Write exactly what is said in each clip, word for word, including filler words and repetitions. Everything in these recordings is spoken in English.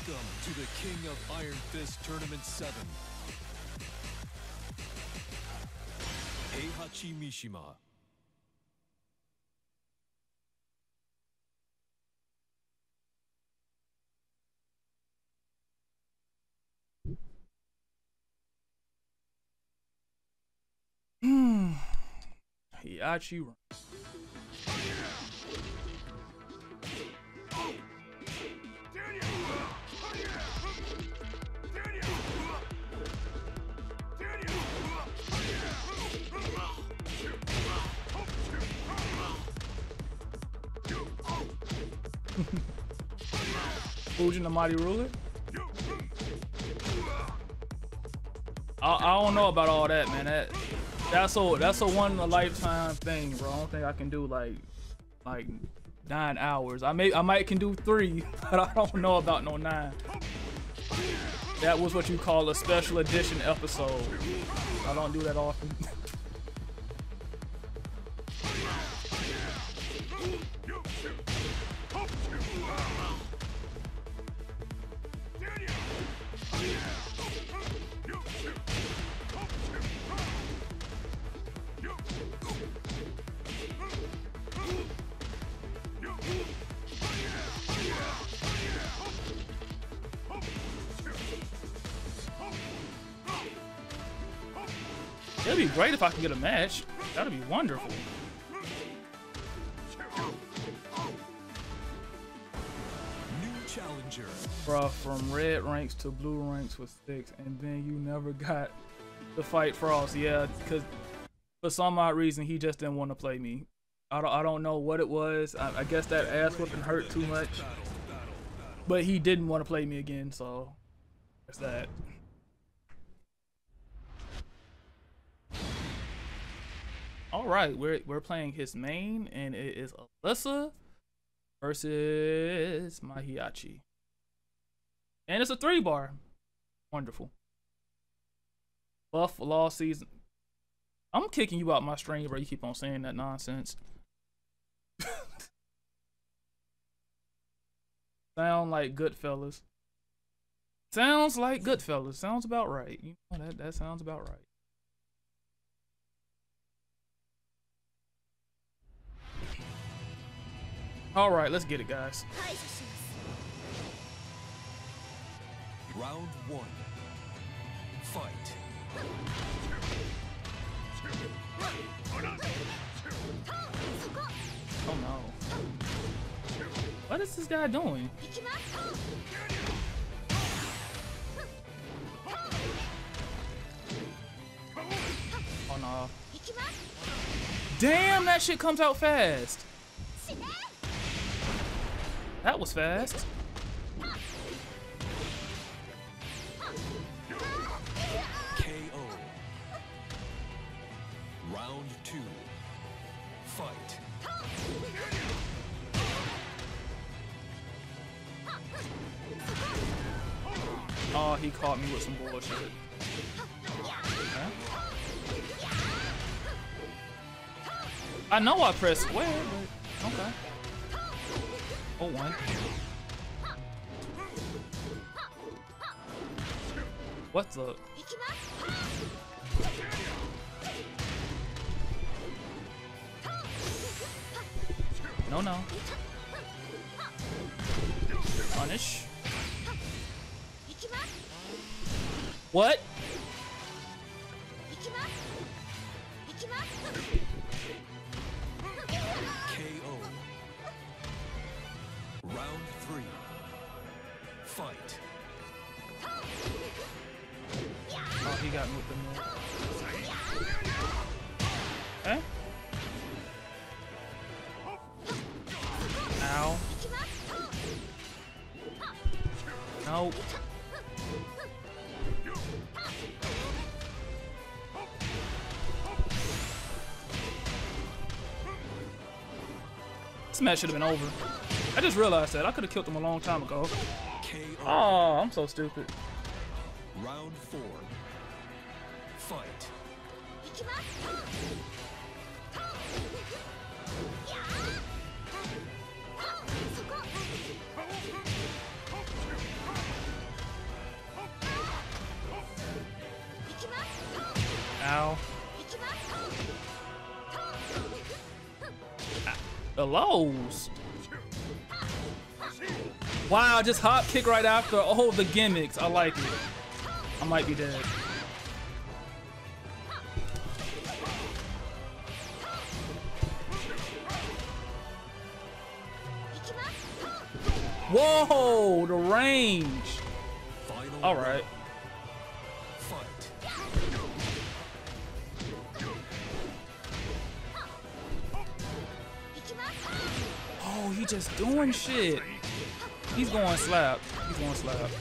Welcome to the King of Iron Fist Tournament seven. Heihachi Mishima. Hmm. Heiachi. Fujin the Mighty Ruler? I, I don't know about all that, man. That that's a that's a one in a lifetime thing, bro. I don't think I can do like like nine hours. I may I might can do three, but I don't know about no nine. That was what you call a special edition episode. I don't do that often. It'd be great if I could get a match. That'd be wonderful. New challenger. Bruh, from red ranks to blue ranks with six, and then you never got to fight Frost. Yeah, because for some odd reason he just didn't want to play me. I don't, I don't know what it was. I, I guess that ass whipping hurt too much. But he didn't want to play me again, so that's that. All right, we're we're playing his main, and it is Alyssa versus my Heiachi, and it's a three bar. Wonderful. Buff law season. I'm kicking you out my stream, bro. You keep on saying that nonsense. Sound like Goodfellas. Sounds like Goodfellas. Sounds about right. You know that that sounds about right. All right, let's get it, guys. Round one. Fight. Oh no. What is this guy doing? Oh no. Damn, that shit comes out fast. That was fast. K O. Round two. Fight. Oh, he caught me with some bullshit. Okay. I know I pressed square, but okay. Oh, one. What's up? No, no. Punish. What? K O. Round three. Fight. Oh, he got moved in there. Okay. Ow. No. This match should have been over. I just realized that. I could have killed him a long time ago. K O. Oh, I'm so stupid. Round four. Fight. The lows. Wow, just hop kick right after. Oh, the gimmicks. I like it. I might be dead. Whoa, the range. All right. Oh, he just doing shit. He's going slap. He's going slap.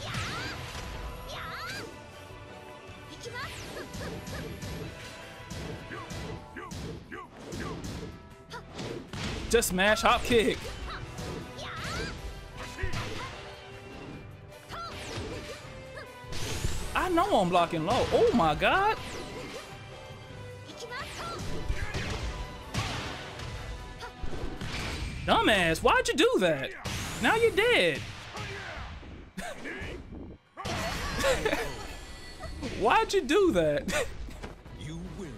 Just smash hop kick. I know I'm blocking low. Oh my god. Dumbass, why'd you do that? Now you're dead. Why'd you do that? You win.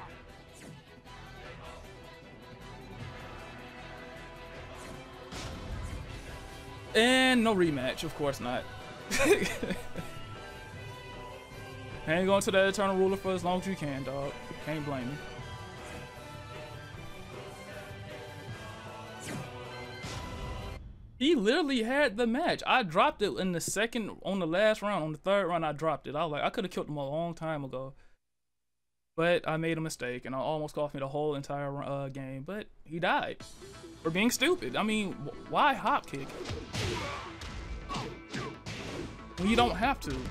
And no rematch, of course not. Hang on to that eternal ruler for as long as you can, dog. Can't blame me. He literally had the match. I dropped it in the second, on the last round. On the third round, I dropped it. I was like, I could have killed him a long time ago. But I made a mistake, and it almost cost me the whole entire uh, game. But he died for being stupid. I mean, why hop kick when you don't have to? New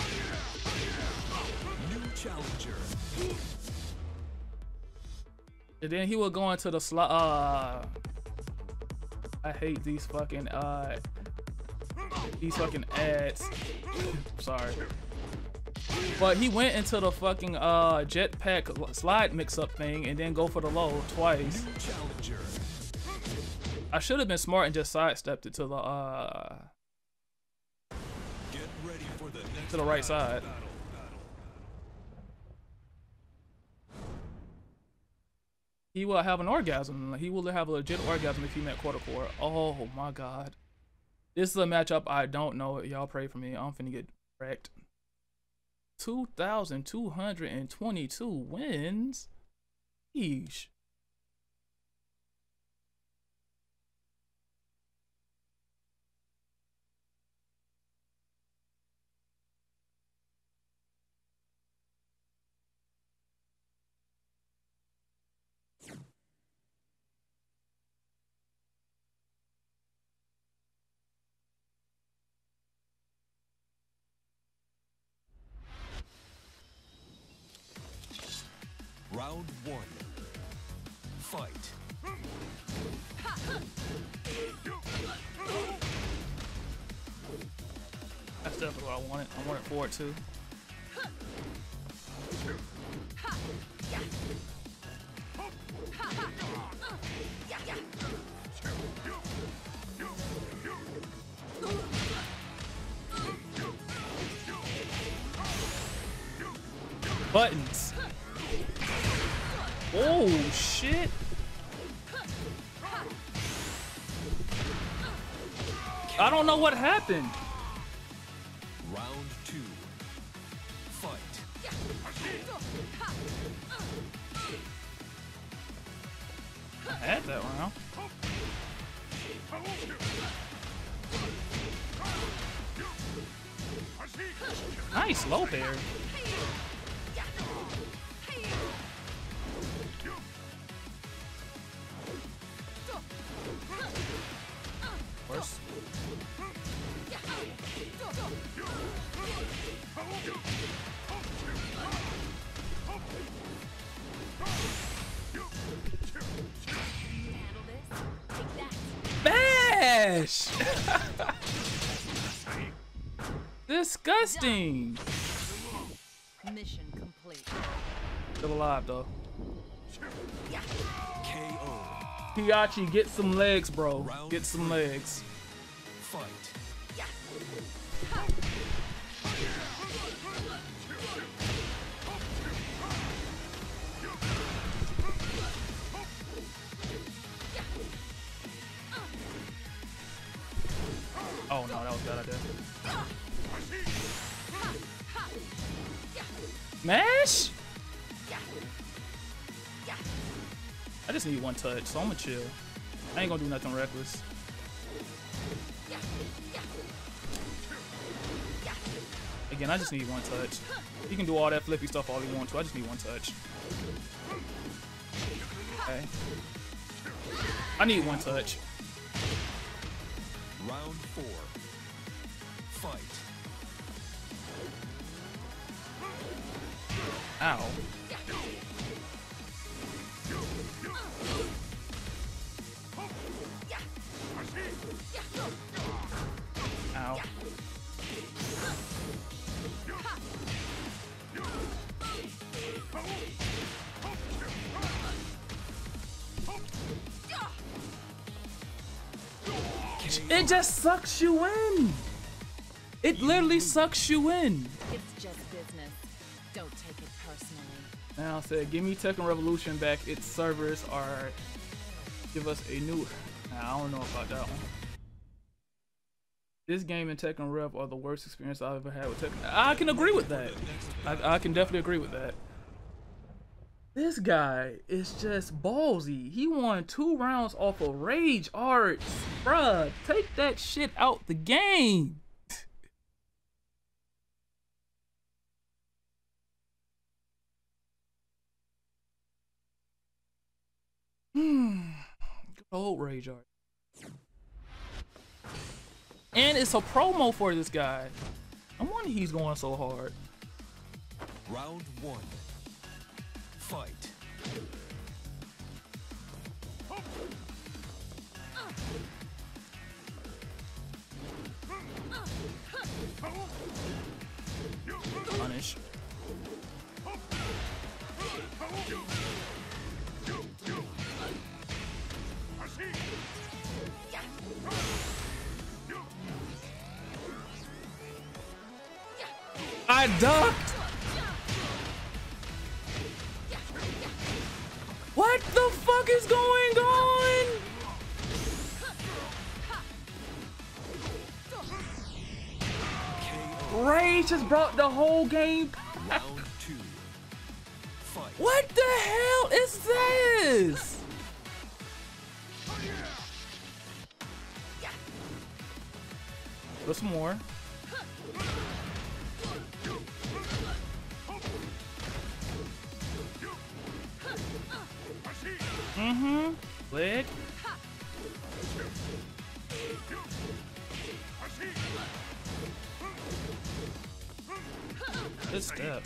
challenger. And then he would go into the slot. Uh, I hate these fucking uh these fucking ads. Sorry. But he went into the fucking uh jetpack slide mix-up thing and then go for the low twice. Challenger. I should have been smart and just sidestepped it to the uh Get ready for the next to the right side. battle. He will have an orgasm. He will have a legit orgasm if he met quarter core. Oh my god. This is a matchup I don't know. Y'all pray for me. I'm finna get wrecked. two thousand two hundred twenty-two wins? Yeesh. Round one. Fight. That's definitely what I wanted. I wanted forward too. Buttons. Oh shit. I don't know what happened. Round two. Fight. I had that round. Nice low parry. Worse. Bash! Disgusting. Mission complete. Still alive though. K O. Heiachi, get some legs, bro. Get some legs. Fight. Smash? I just need one touch, so I'm gonna chill. I ain't gonna do nothing reckless. Again, I just need one touch. He can do all that flippy stuff all he wants to. I just need one touch. Okay. I need one touch. Round four. Fight. Ow. Ow. It just sucks you in. It literally sucks you in. It's just business. Don't take it personally. Now said, give me Tekken Revolution back. Its servers are. Give us a new. Nah, I don't know about that one. This game and Tekken Rev are the worst experience I've ever had with Tekken. I can agree with that. I, I can definitely agree with that. This guy is just ballsy. He won two rounds off of Rage Arts. Bruh, take that shit out the game. Hmm. Good old Rage Arts. And it's a promo for this guy. No wonder he's going so hard. Round one. Fight. Punish. I ducked. What the fuck is going on? Rage just brought the whole game back. Round two. Fight. What the hell is this? What's more? Mm-hmm. Leg. Good step.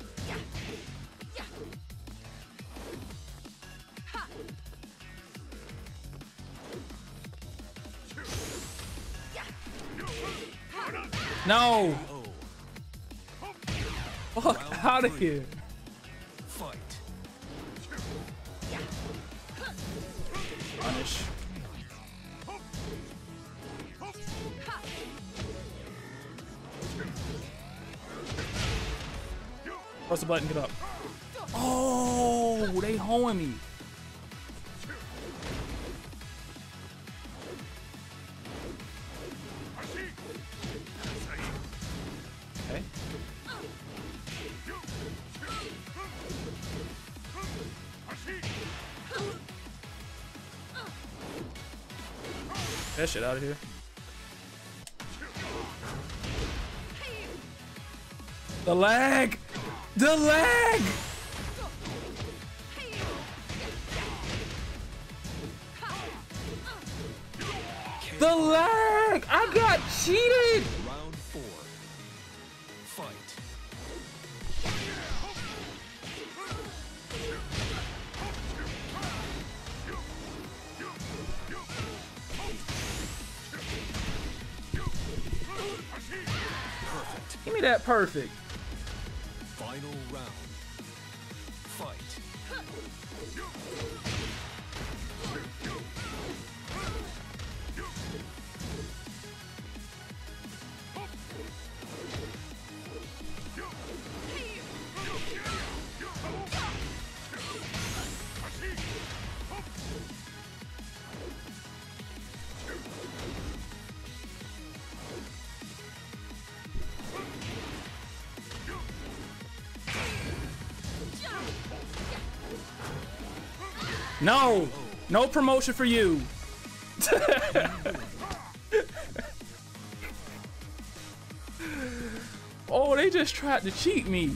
No. Fuck out of here. Fight. Punish. Press the button, get up. Oh, they hoeing me. Okay. That shit out of here. The lag! The lag! The lag! I got cheated! Round four. Fight. Perfect. Give me that perfect. Final round. Fight. No, no promotion for you. Oh, they just tried to cheat me.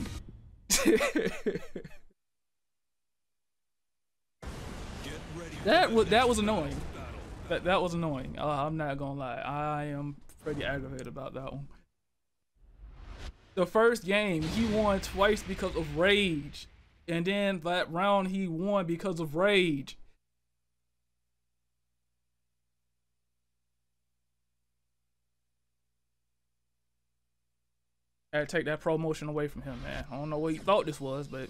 That was that was annoying. That that was annoying. Uh, I'm not gonna lie. I am pretty aggravated about that one. The first game he won twice because of rage, and then that round he won because of rage. I had to take that promotion away from him, man. I don't know what he thought this was, but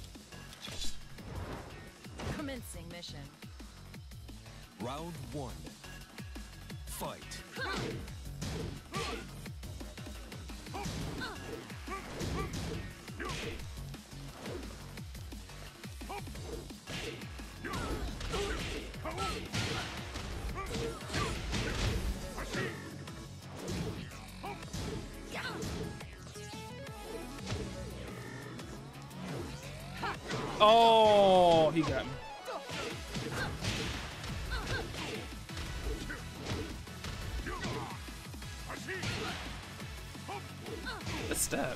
Commencing mission. Round one. Fight. oh, he got me. Let's stab.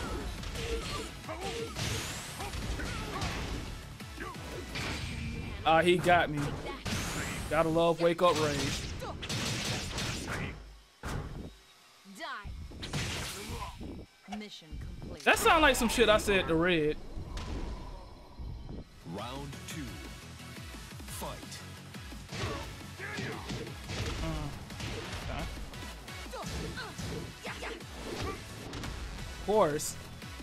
Ah, uh, he got me. Gotta love wake up rage. Die. Mission complete. That sounds like some shit I said to Red. Round two. Fight. Uh, okay. Of course.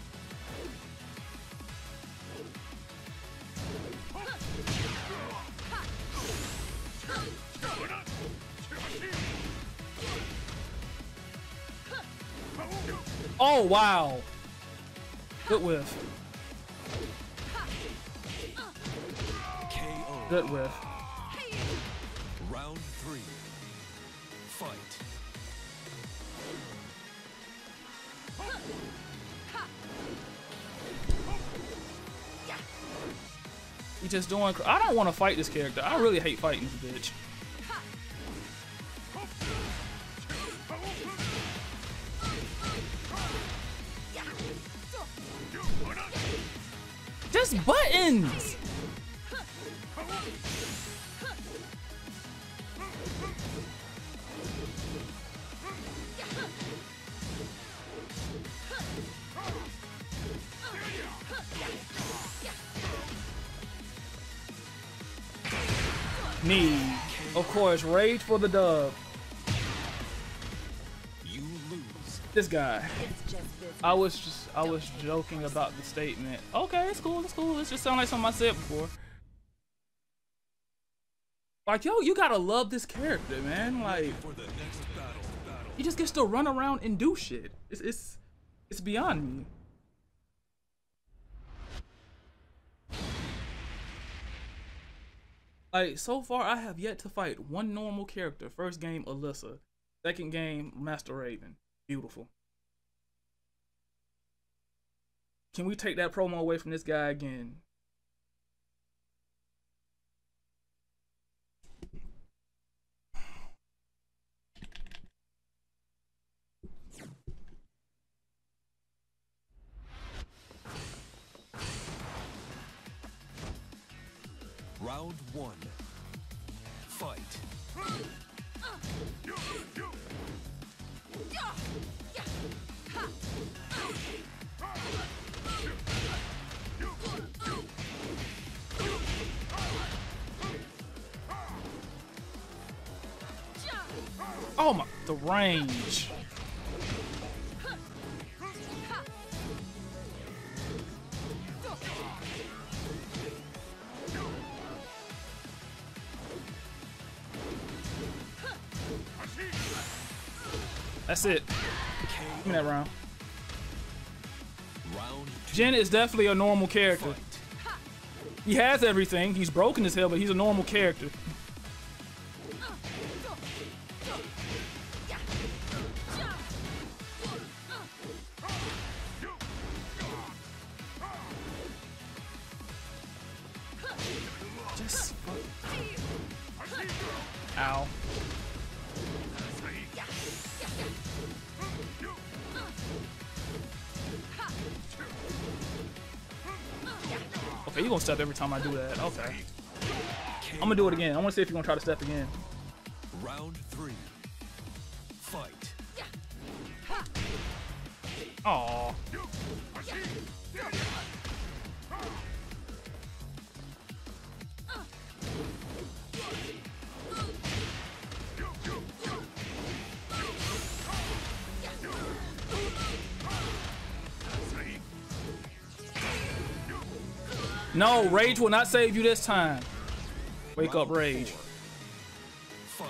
Oh wow. Good whiff. K O. Good whiff. Round three. Fight. He just doing. I don't want to fight this character. I really hate fighting this bitch. Just buttons. Me. Of course, rage for the dub. You lose. This guy. It's just business. I was just I was joking about the statement. Okay, it's cool, it's cool. It just sounds like something I said before. Like, yo, you gotta love this character, man. Like, For the next battle. Battle. he just gets to run around and do shit. It's it's it's beyond me. Like, so far I have yet to fight one normal character. First game, Alyssa. Second game, Master Raven. Beautiful. Can we take that promo away from this guy again? Round one. Fight. Oh my, the range. That's it. Give me that round. Round two. Jin is definitely a normal character. Fight. He has everything. He's broken as hell, but he's a normal character. Just Ow. Okay, you gonna step every time I do that. Okay. I'm gonna do it again. I wanna see if you're gonna try to step again. Round three. Fight. Aww. No, Rage will not save you this time. Wake up, Rage. Fight.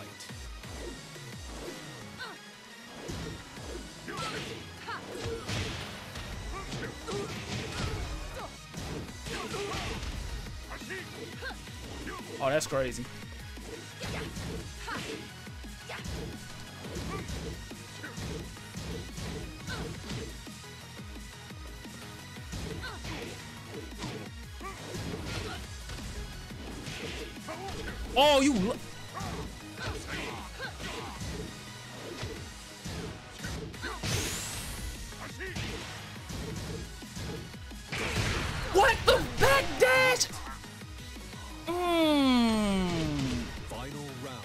Oh, that's crazy. Oh, you. What the back dash? Mmm. Final round.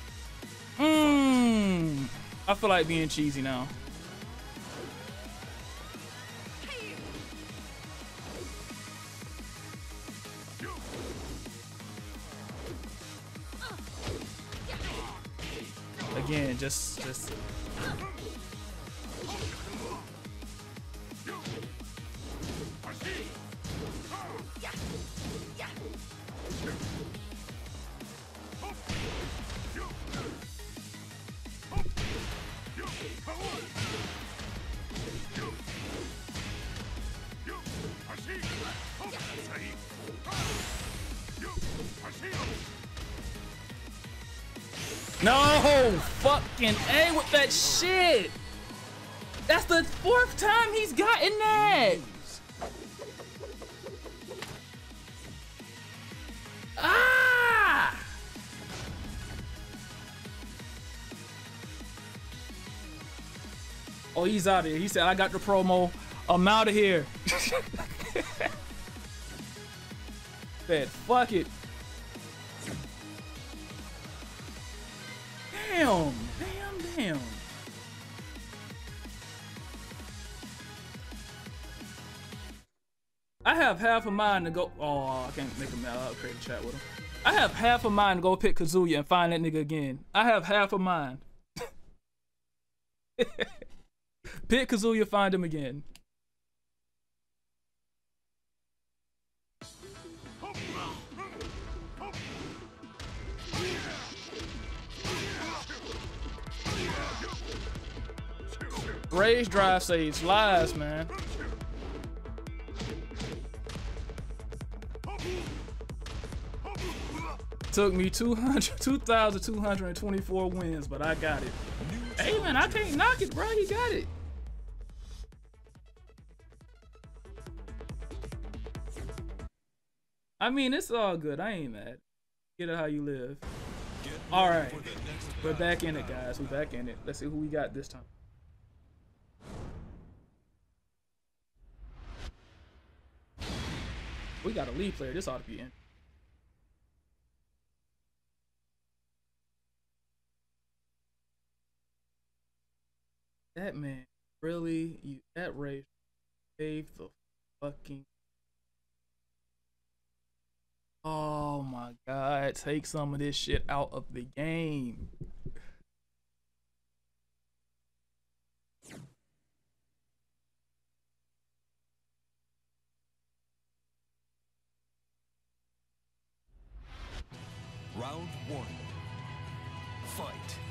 Mmm. I feel like being cheesy now. Again, just, just. No, fucking A with that shit. That's the fourth time he's gotten that. Ah! Oh, he's out of here. He said, I got the promo. I'm out of here. Said, fuck it. Damn, damn, damn. I have half a mind to go. Oh, I can't make him. I'll create a chat with him. I have half a mind to go pick Kazuya and find that nigga again. I have half a mind. Pick Kazuya, find him again. Rage drive saves lives, man. Took me two thousand two hundred twenty-four wins, but I got it. Hey, man, I can't knock it, bro. He got it. I mean, it's all good. I ain't mad. Get it how you live. All right. We're back in it, guys. We're back in it. Let's see who we got this time. We got a lead player. This ought to be in. That man, really? You, that race saved the fucking. Oh my God. Take some of this shit out of the game. Round one. Fight.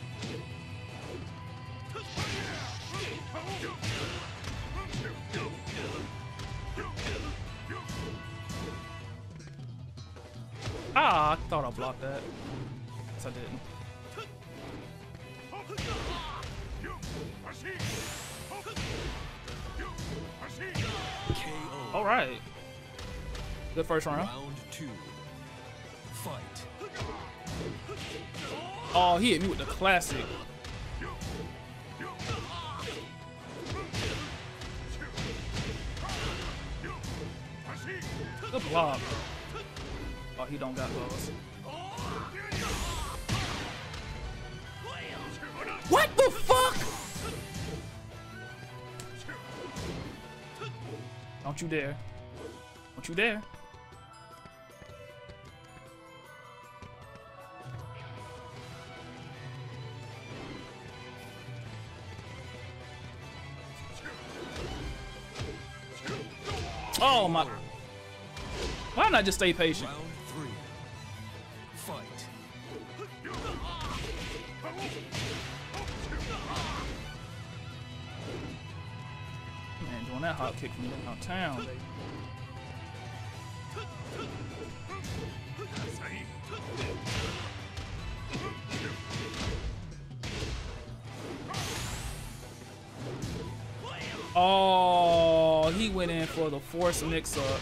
Ah, I thought I blocked that. Guess I didn't. K O. All right. Good first round. Round two. Fight. Oh, he hit me with the classic. Good block. Oh, he don't got those. What the fuck? Don't you dare. Don't you dare. Oh my. Why not just stay patient? Round three. Fight. Man, doing that hot kick from downtown, baby. Oh, he went in for the force mix up.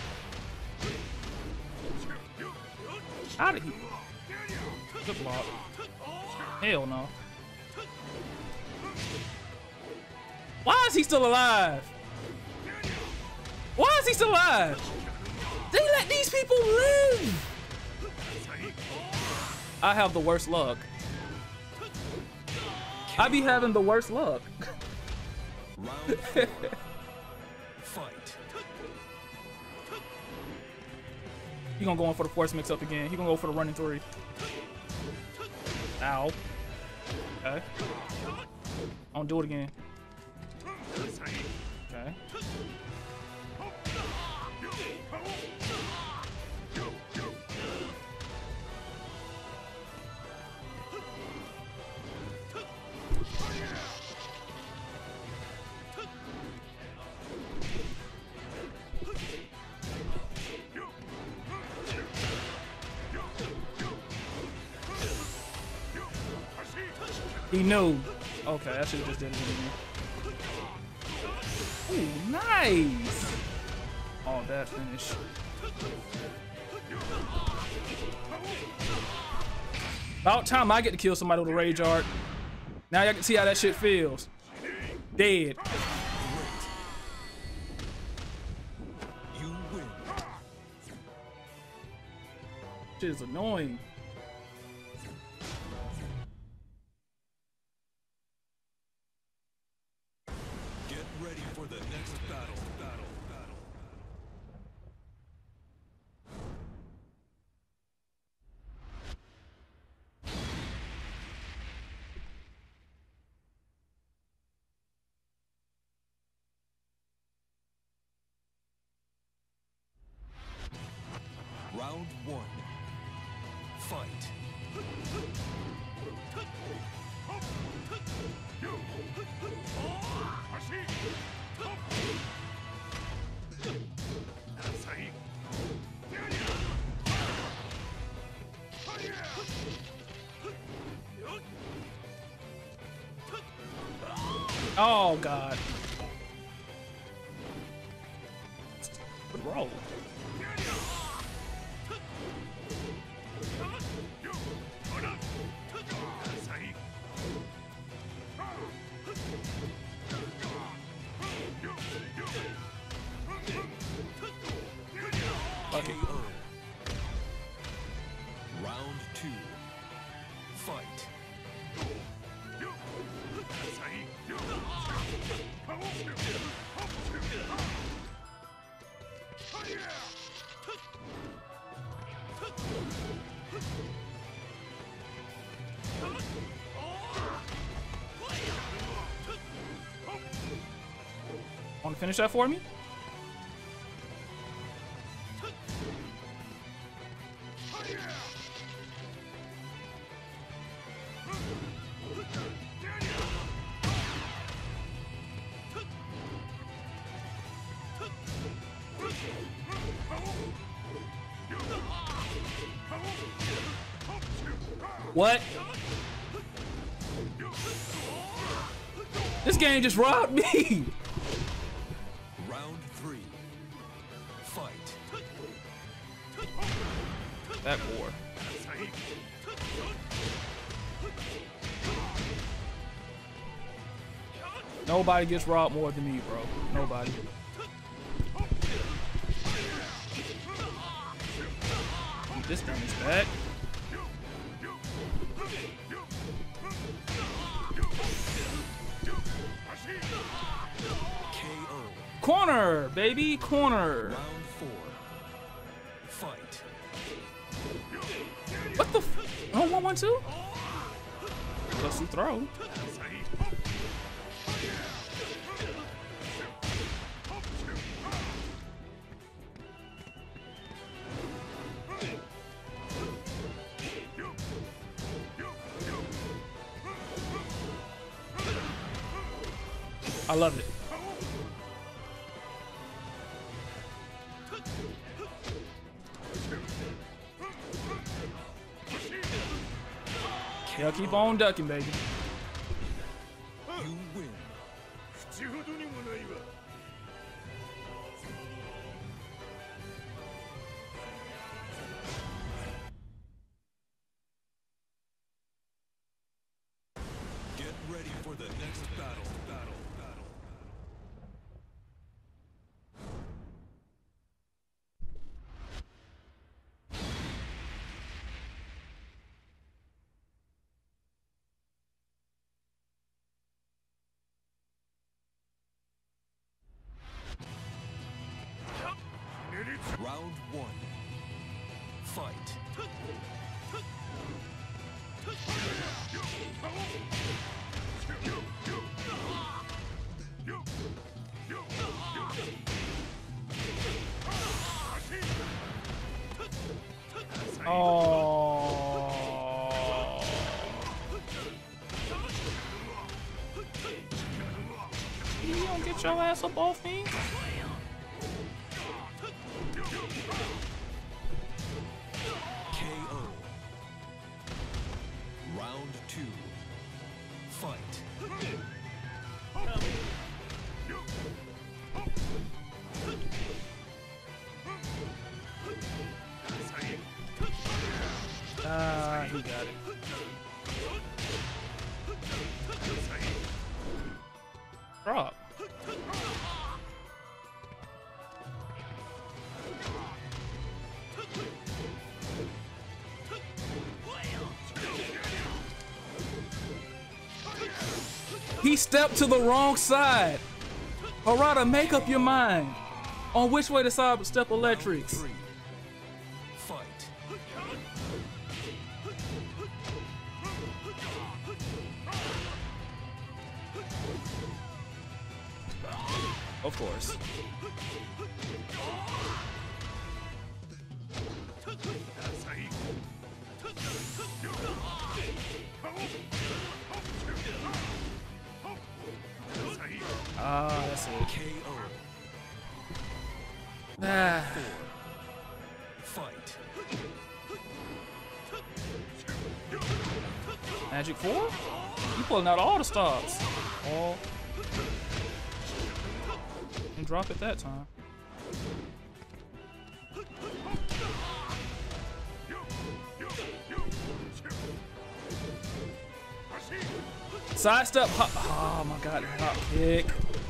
How did he? Good block. Hell no. Why is he still alive? Why is he still alive? They let these people live. I have the worst luck. I be having the worst luck. Round four. Fight. He gonna go in for the force mix up again. He gonna go for the running three. Ow. Okay. Don't do it again. Okay. He knew. Okay, I should have just did it again. Ooh, nice. Oh, that finish. About time I get to kill somebody with a rage art. Now y'all can see how that shit feels. Dead. You win. Shit is annoying. Get ready for the next battle. Battle. Battle. Round one. Fight. Oh God. Good roll. Okay. Round two. Fight. Want to finish that for me? What? This game just robbed me. Round three. Fight. That boy. Nobody gets robbed more than me, bro. Nobody. This thing is back. K O. Corner, baby, corner. Round four. Fight. What the f- oh, one, one, two? Plus you throw. I love it. Yeah, keep on ducking, baby. You win. Get ready for the next battle. Battle. Battle. Round one. Fight. Oh. You don't get your ass up off me? K O. Round two. Fight. Ah, he got it. Drop. He stepped to the wrong side. Harada, make up your mind on which way to side step electrics. Three. Fight. Of course. Ah, that's it. K O. Ah. Fight. Magic four? You pulling out all the stops. All. And drop it that time. Sidestep. Hop. Oh my god. Hop kick.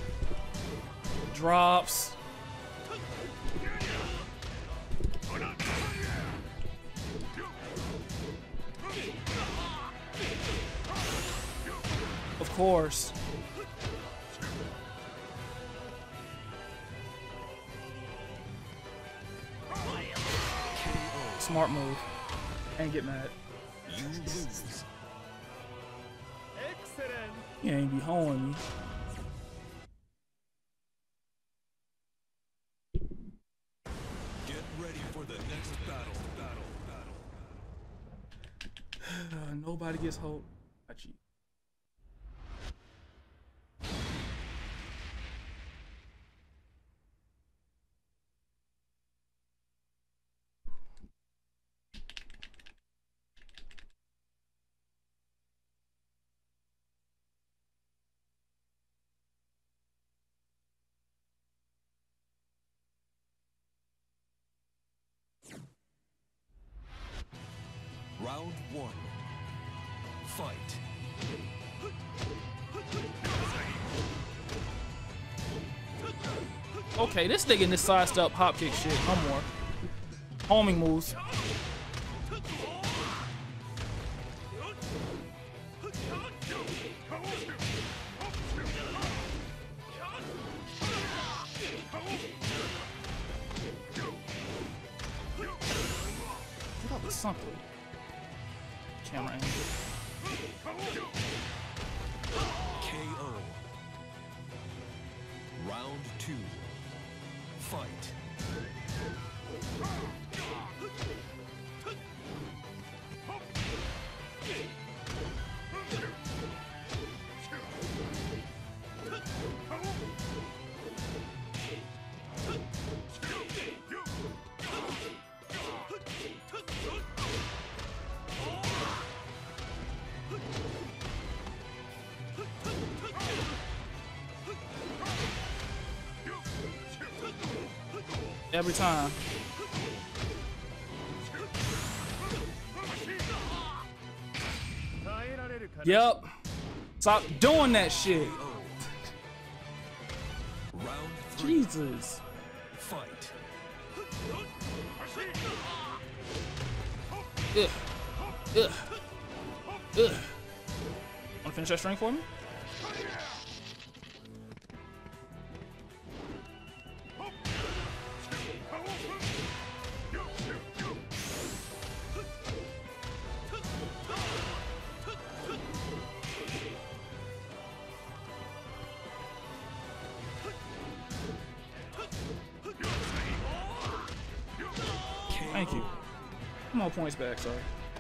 Drops. Of course. Smart move. And get mad. You lose. You ain't be hoeing me. Get ready for the next battle. Battle. Battle. Nobody gets hold. Heiachi. Round one. Fight. Okay, this nigga in this sidestep hop kick shit. No more. Homing moves. That was something. Camera angle. K O. Round two. Fight. Every time. Yep. Stop doing that shit. Round three. Jesus. Fight. Ugh. Ugh. Ugh. Wanna finish that string for me? Thank you. More points back, sorry.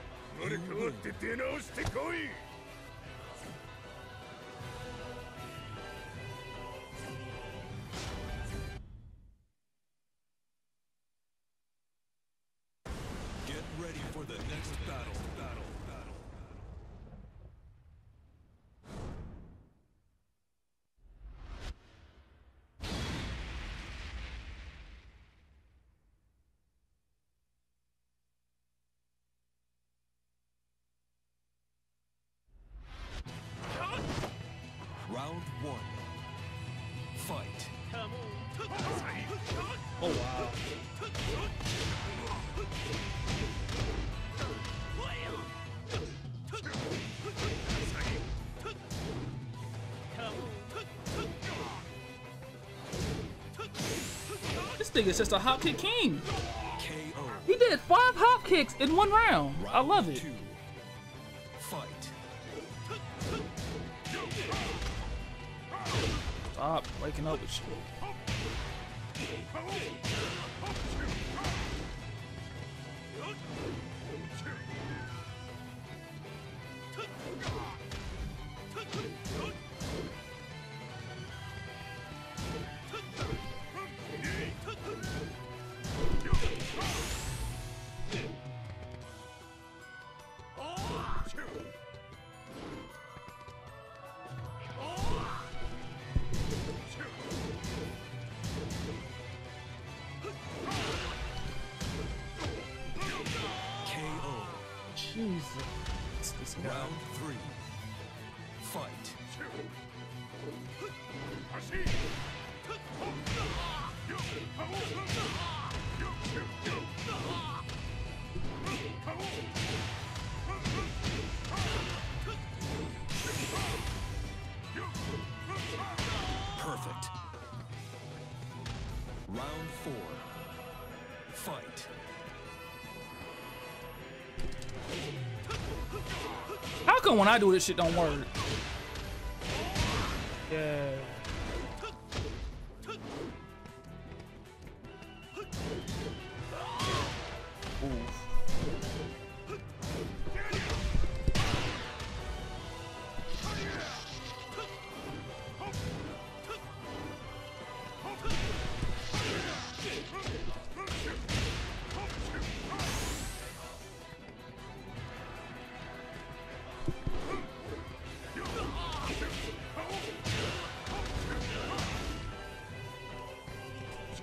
Get ready for the next battle. Battle. Battle. Round one. Fight. Oh wow. This nigga's just a hop kick king. K O. He did five hop kicks in one round. I love it. Two. Fight. Stop waking up with shit. K O. Jesus. It's this guy. Round three. Fight. Perfect. Round four. Fight. How come when I do this shit don't work? Yeah.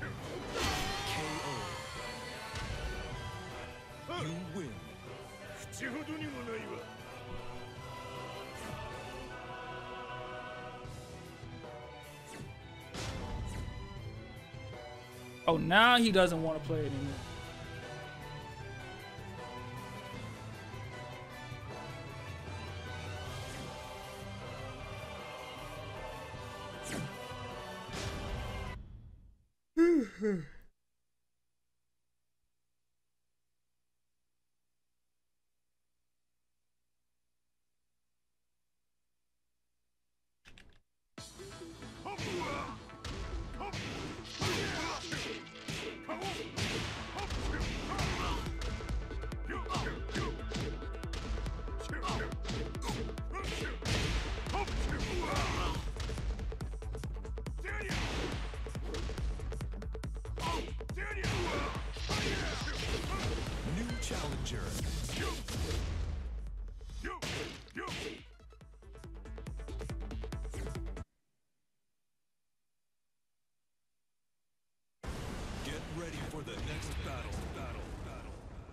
You win. Oh, now he doesn't want to play it anymore. Challenger. Get ready for the next battle. Battle. Battle.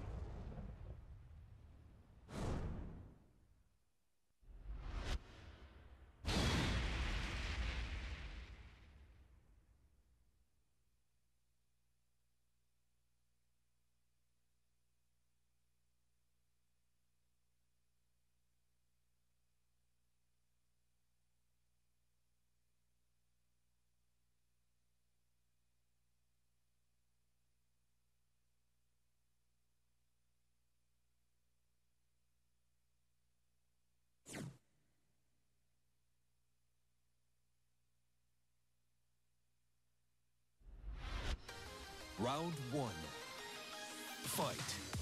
Round one. Fight.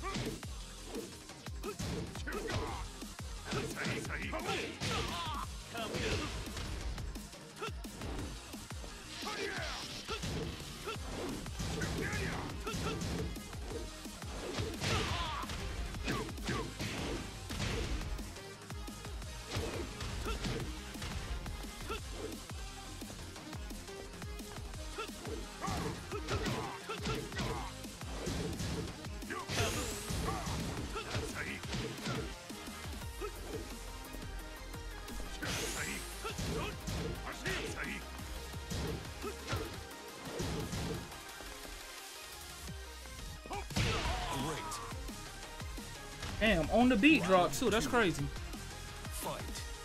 Damn, on the beat drop too. That's crazy. Fight.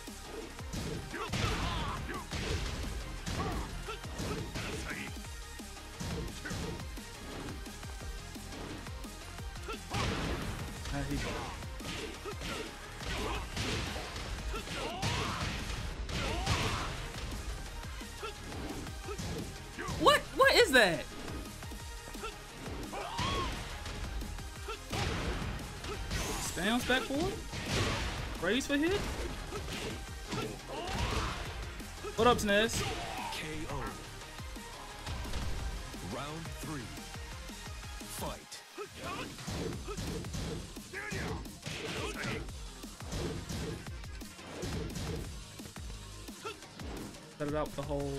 There he go. What? What is that? Bounce back forward. Raise for hit. What up, Snez? K O. Round three. Fight. Set it out with the whole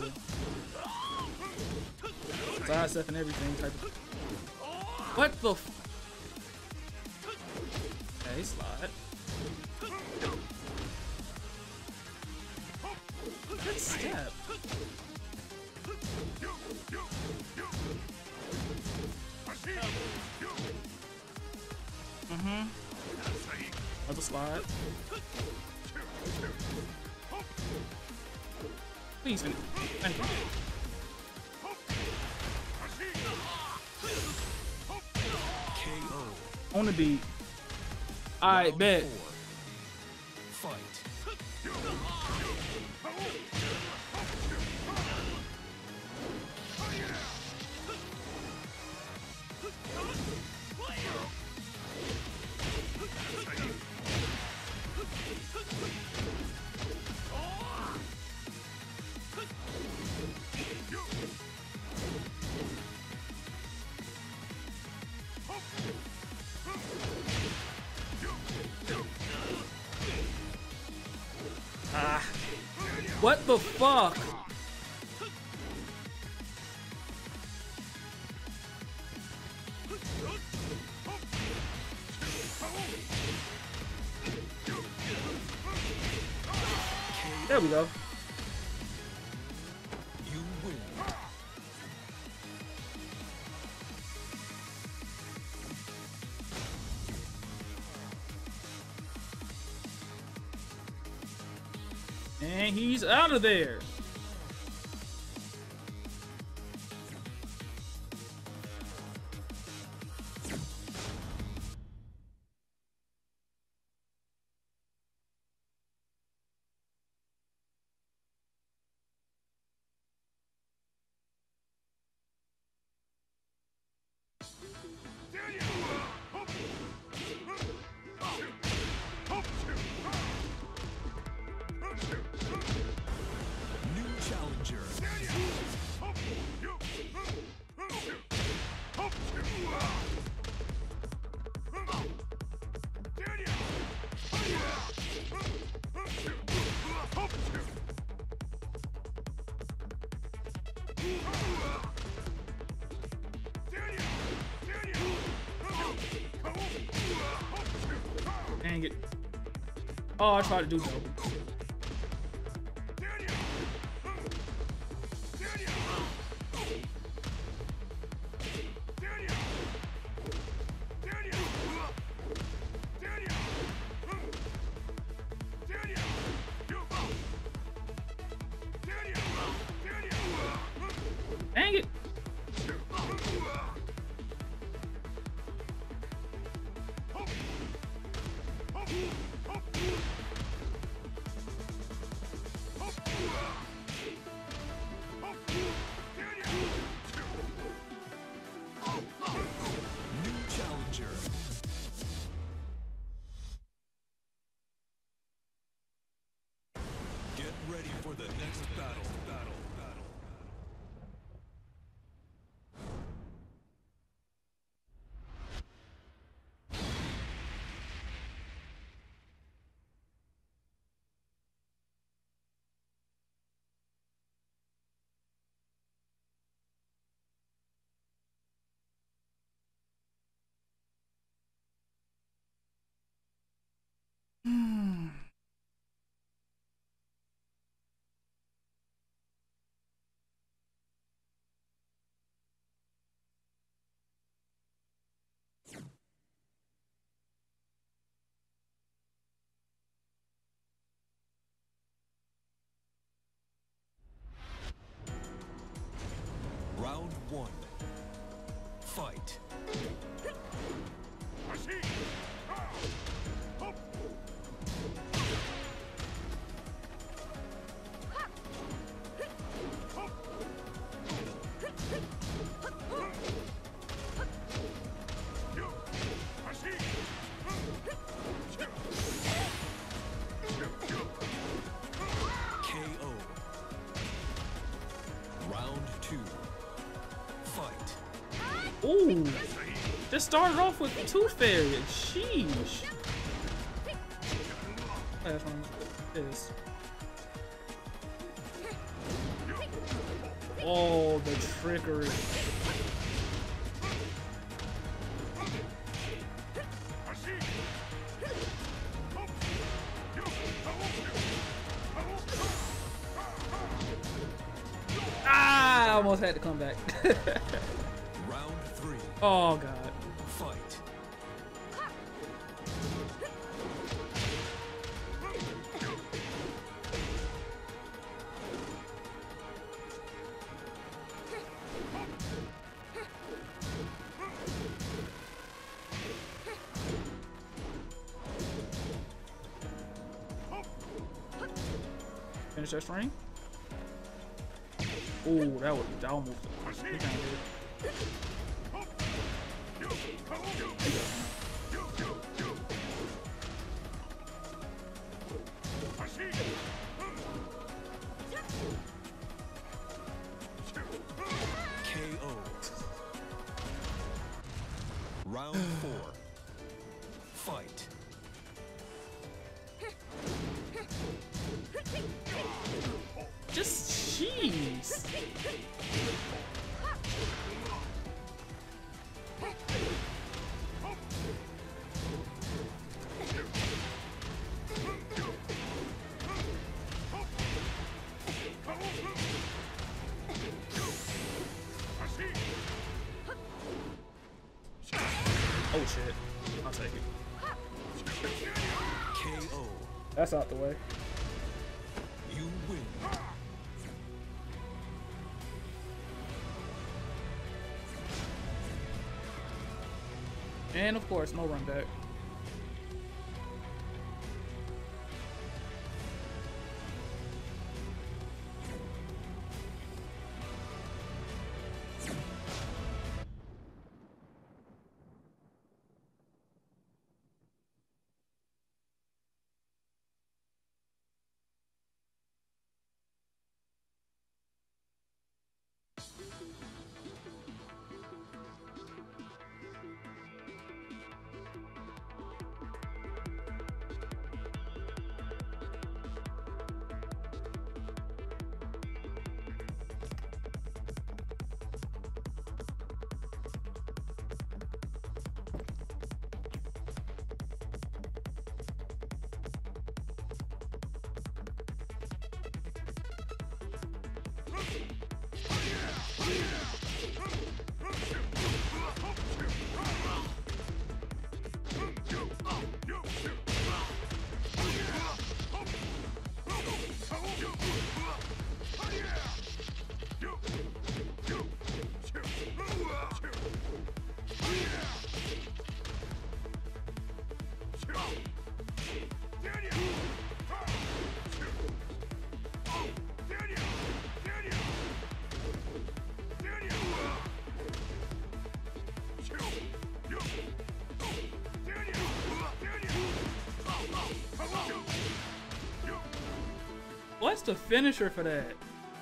side step and everything type of. What the f? Okay, slide. Good step. Mm-hmm. Another slide. Please finish. Thank you. K O. On the beat. I Round bet. four. Fight. Ah. What the fuck? There we go. You win. And he's out of there. New challenger. Dang it. Oh, I tried to do so. Dang it. New challenger. Get ready for the next battle. Battle. Battle. Round one. Fight. K O. Round two. Fight. Ooh. Just started off with two fairies. Sheesh. That's one. This. Oh, the trickery. Ah, I almost had to come back. Round three. Oh, God. Fight. Finish that string. Ooh, that was that almost. He kinda did. K O. Round four. Fight. Just jeez. Oh shit. I'll take it. K O. That's out the way. You win. And of course, no run back. What's the finisher for that?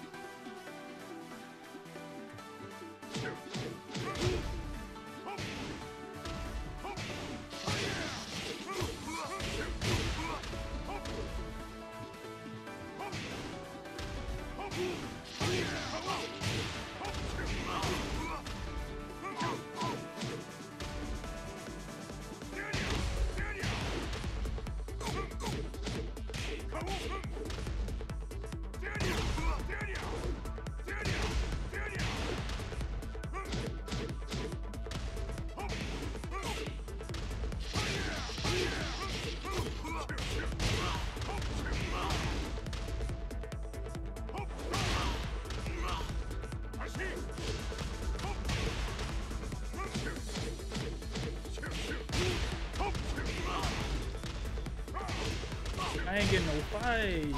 I ain't getting no fight.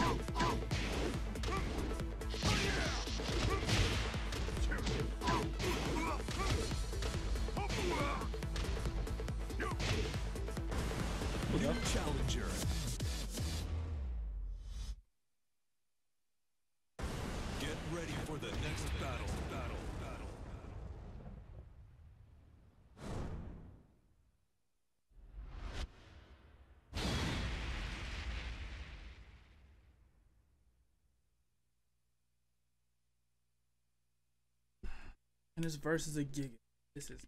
New challenger. Get ready for the next battle. Battle. Battle. And this verse is a gig. This is.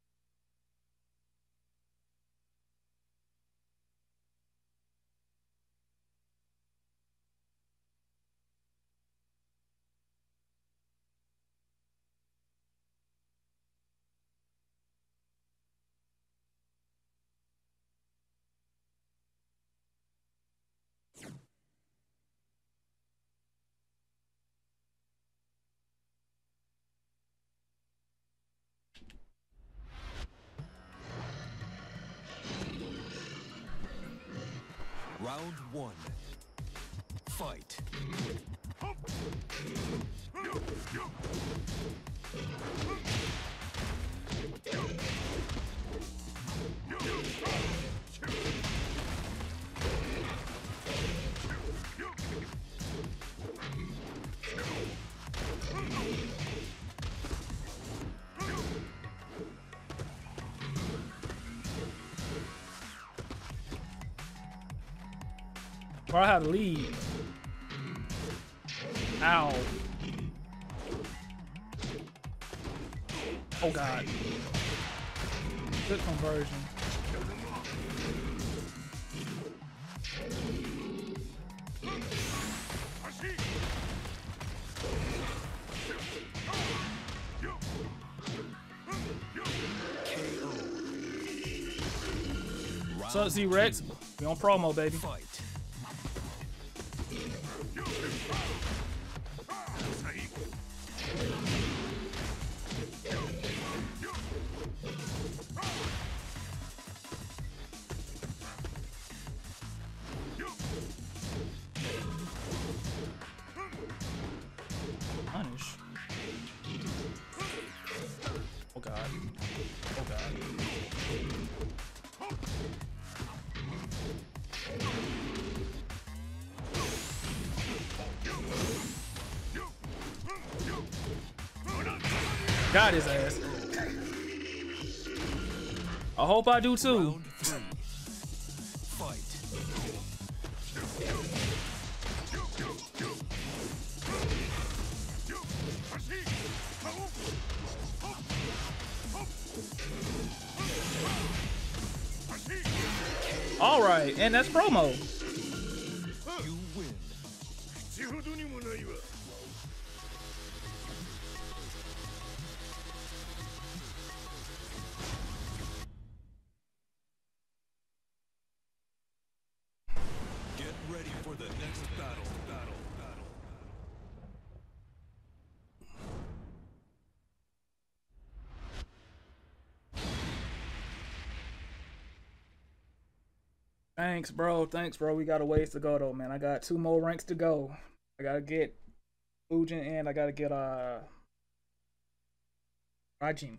Round one. Fight. Bro, I had to leave. Ow. Oh god. Good conversion. What's up, Z-Rex? We on promo, baby. Fight. Punish. Oh god. Oh god. Got his ass. I hope I do too. Round three. Fight. All right, and that's promo. You win. Get ready for the next battle. Battle. Battle. Thanks, bro. Thanks, bro. We got a ways to go though, man. I got two more ranks to go. I gotta get Fujin and I gotta get uh Rajin.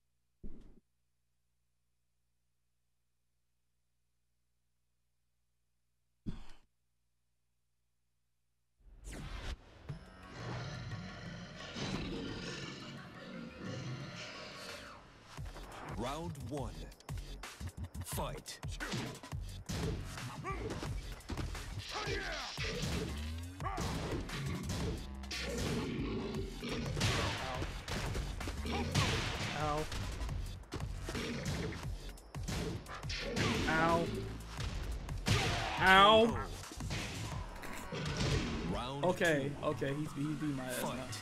Round one. Fight. Ow. Ow. Ow. Round Okay, okay, he's he's beat my ass now. fight.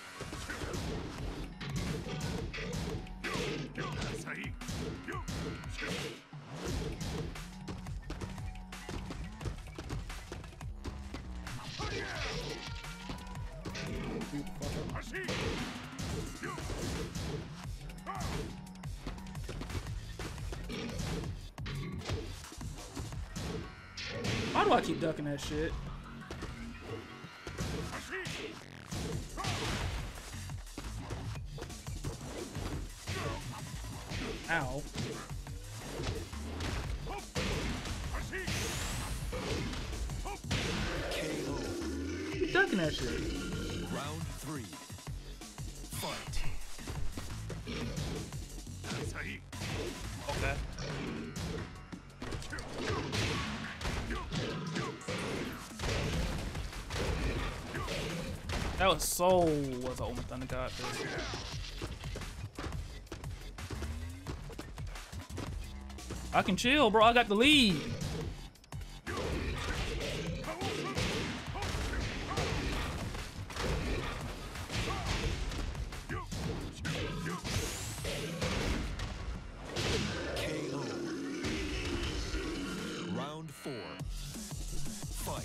Why do I keep ducking that shit? Ow. Keep ducking that shit. Round three. Fight. Okay. That was so was almost done. God, I can chill, bro. I got the lead. K O. Round four. Fight.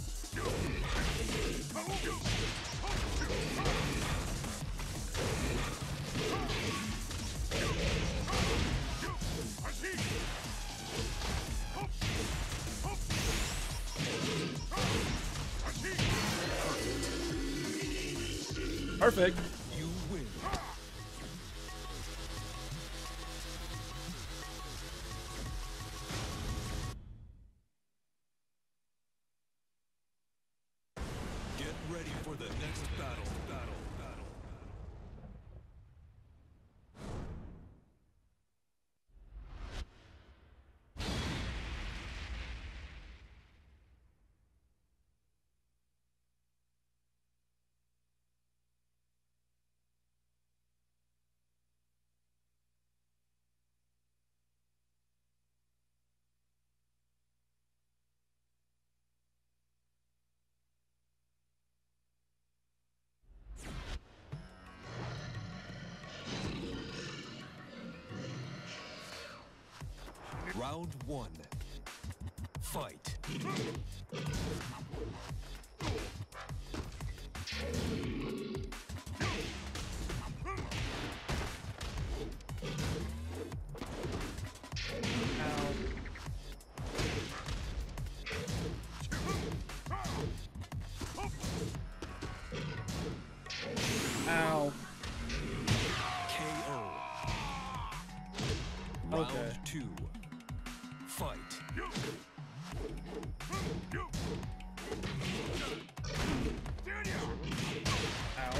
Perfect. You win. Get ready for the next battle. Battle. Battle. Round one. Fight. Ow. K O. Okay. Round two. Fight. Ow.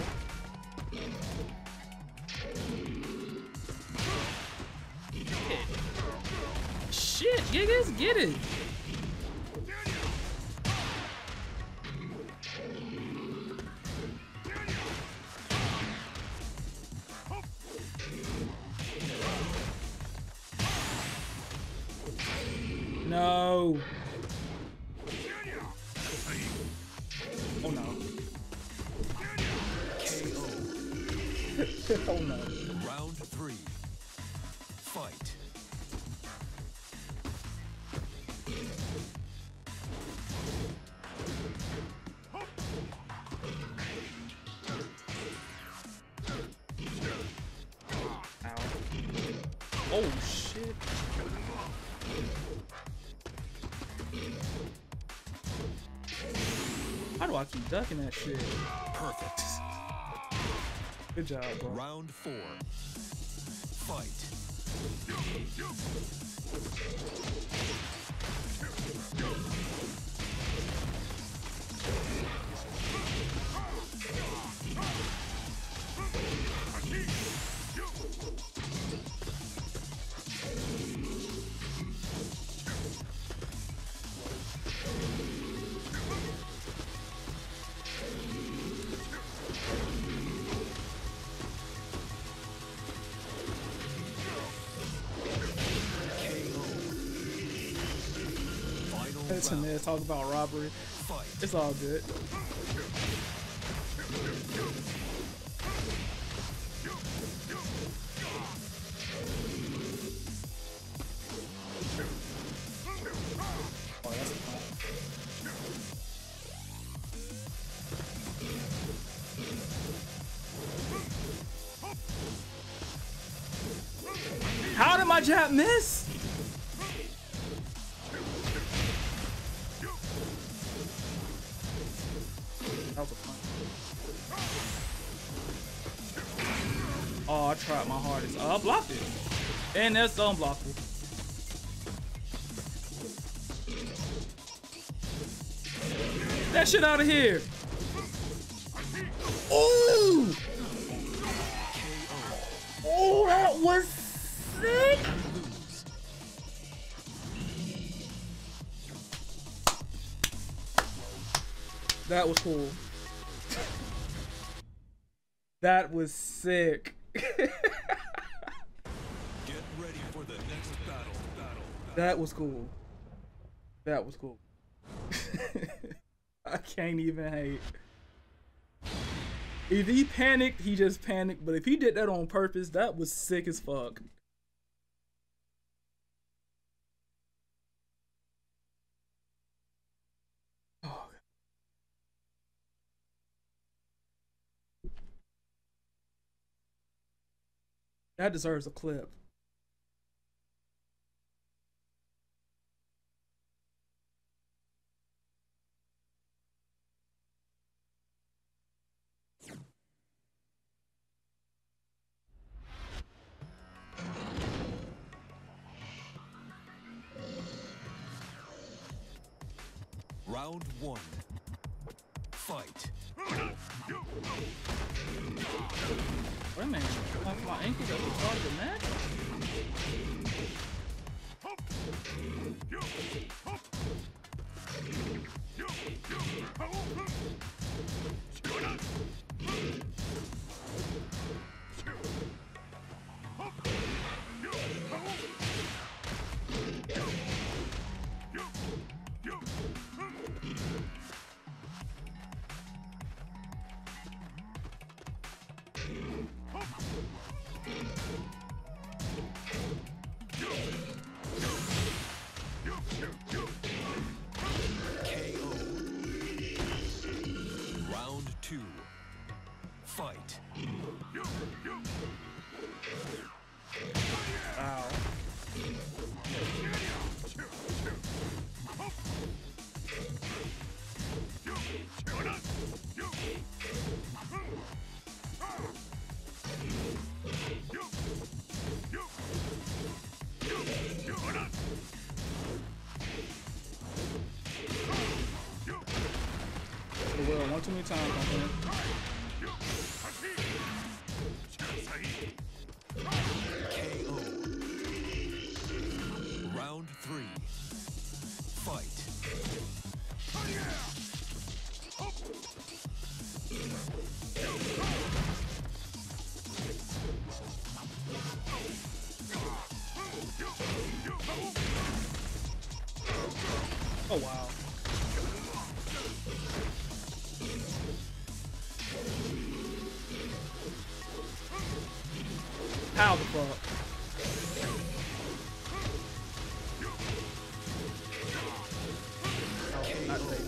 Shit, Gigas, get it. No. Oh no. K O. Oh no. Round three. Fight. Ow. Oh shit. How do I keep ducking that shit? Perfect. Good job, bro. Round four. Fight. It's in there, talk about robbery. Fight. It's all good. Oh, that's fun. How did my jab miss? That was a punch. Oh, I tried my hardest. Oh, I blocked it. And that's unblockable. That shit out of here. Ooh! Oh, that was sick! That was cool. That was sick. Get ready for the next battle. Battle. That was cool. That was cool. I can't even hate. If he panicked, he just panicked. But if he did that on purpose, that was sick as fuck. Oh. That deserves a clip. Round one. Fight. Wait a minute. My, my ankle that was part of the match? too many times, my friend. K O. Round three. Fight. Oh wow. How the fuck? Oh, not safe.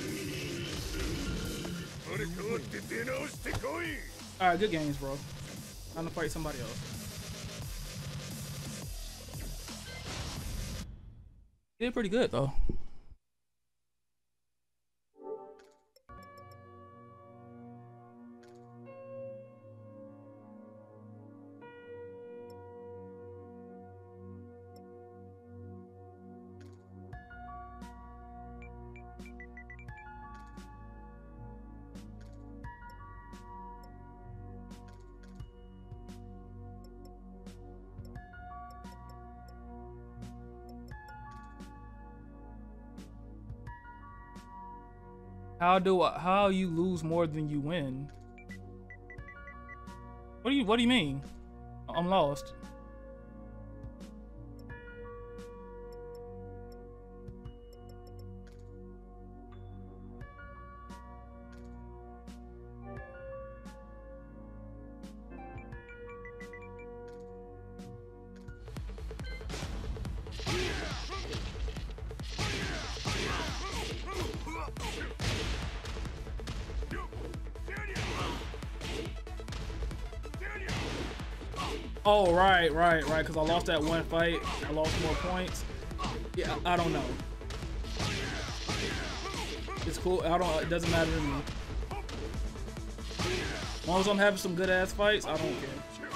Alright, good games, bro. Time to fight somebody else. Did pretty good though. How do I, how you lose more than you win? What do you what do you mean? I'm lost. Oh, right, right, right, because I lost that one fight. I lost more points. Yeah, I don't know. It's cool. I don't, it doesn't matter to me. As long as I'm having some good ass fights, I don't care.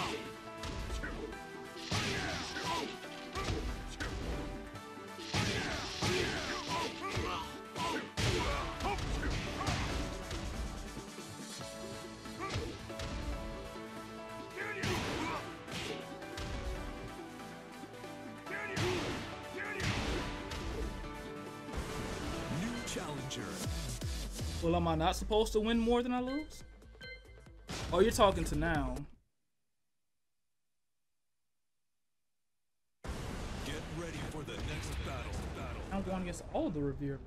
Well, am I not supposed to win more than I lose? Oh, you're talking to now. Get ready for the next battle. Battle. I'm going against all the revered.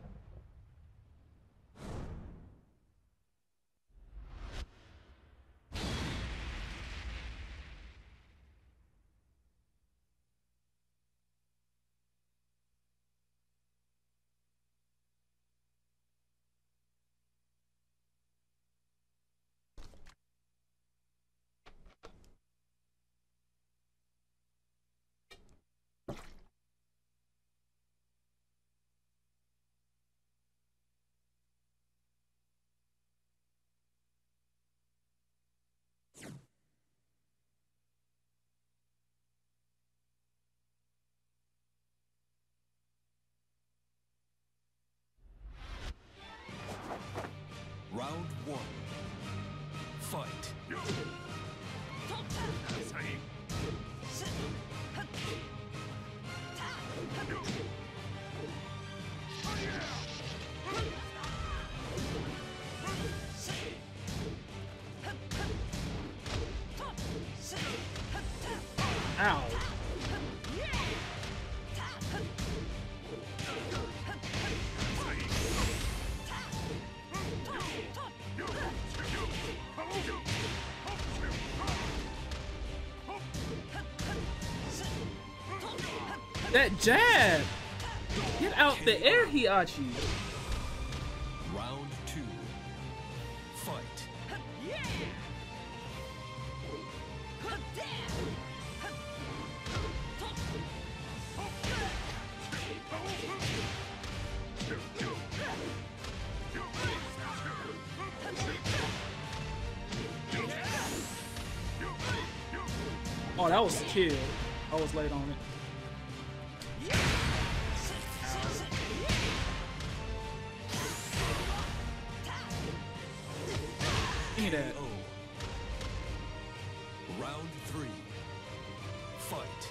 Round one. Fight. Ow. That jab! Get out the air, Heiachi! Round two. Fight. Oh, that was a kill. I was late on it. that. K O. Round three. Fight.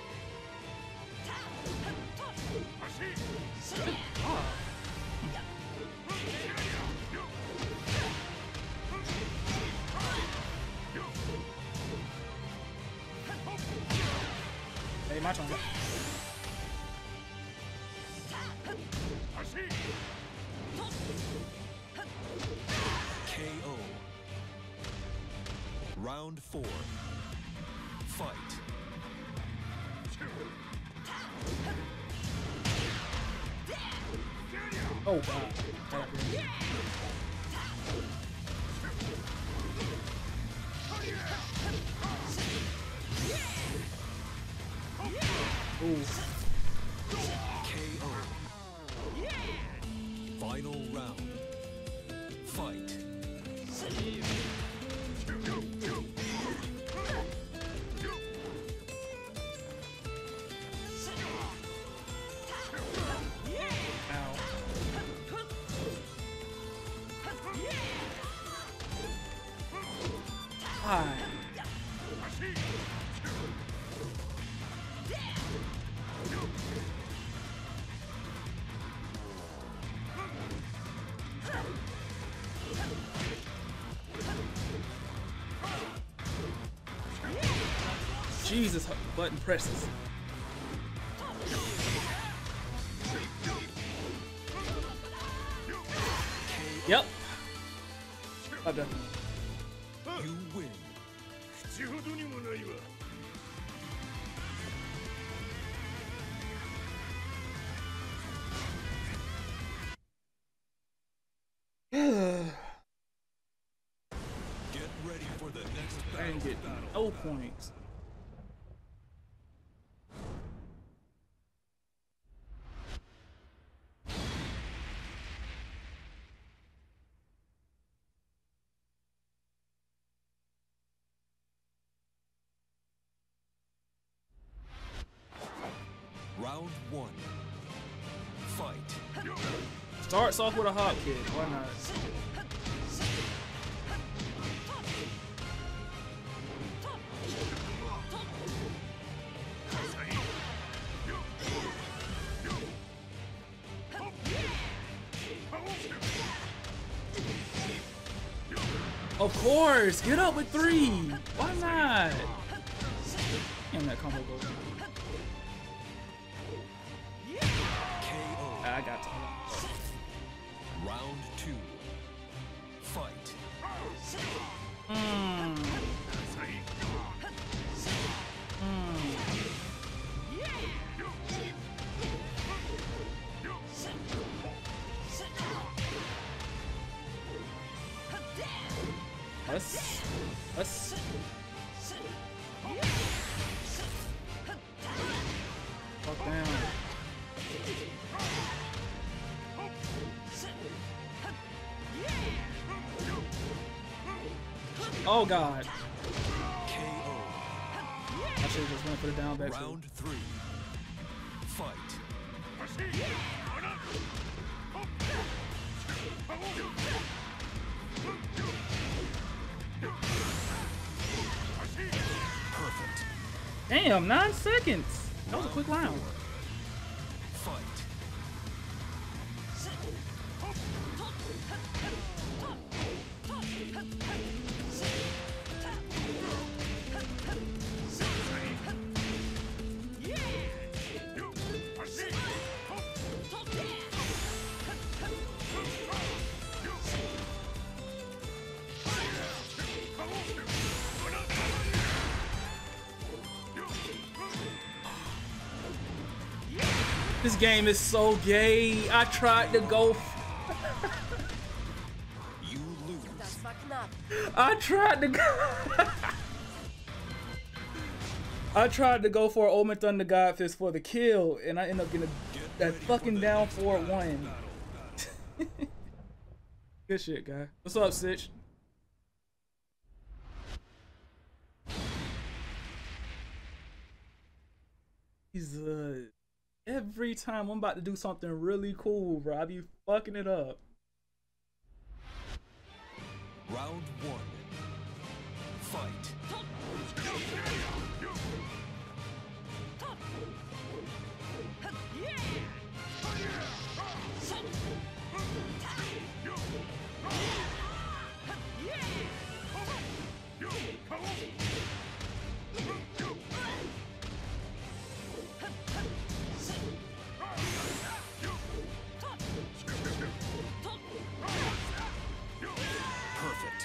Hey, my turn. K O. Round four. Fight. Oh god. Ooh. K O. Final round. Fight. Ow. Hi. Jesus, her button presses. Yep. I'm done. You win. Get ready for the next I battle. didn't get battle. no points. Round one. Fight. Starts off with a hop kick. Why not? Of course! Get up with three! Why not? Damn, that combo goes. K O. I got to. Round two. Fight. Mm. Us. Us. Fuck down. Oh god. K O. I should have just went for the down back. Round three. Fight. Perfect. Damn, nine seconds. That was a quick round. Fight. This game is so gay. I tried to go. You lose. That's fucking up. I tried to go. I tried to go for an Omen Thunder God Fist for the kill, and I end up getting a, Get that ready for fucking the down next four battle, one. battle, battle. Good shit, guy. What's up, Sitch? He's uh every time I'm about to do something really cool, bro, I be fucking it up. Round one. Fight. Perfect.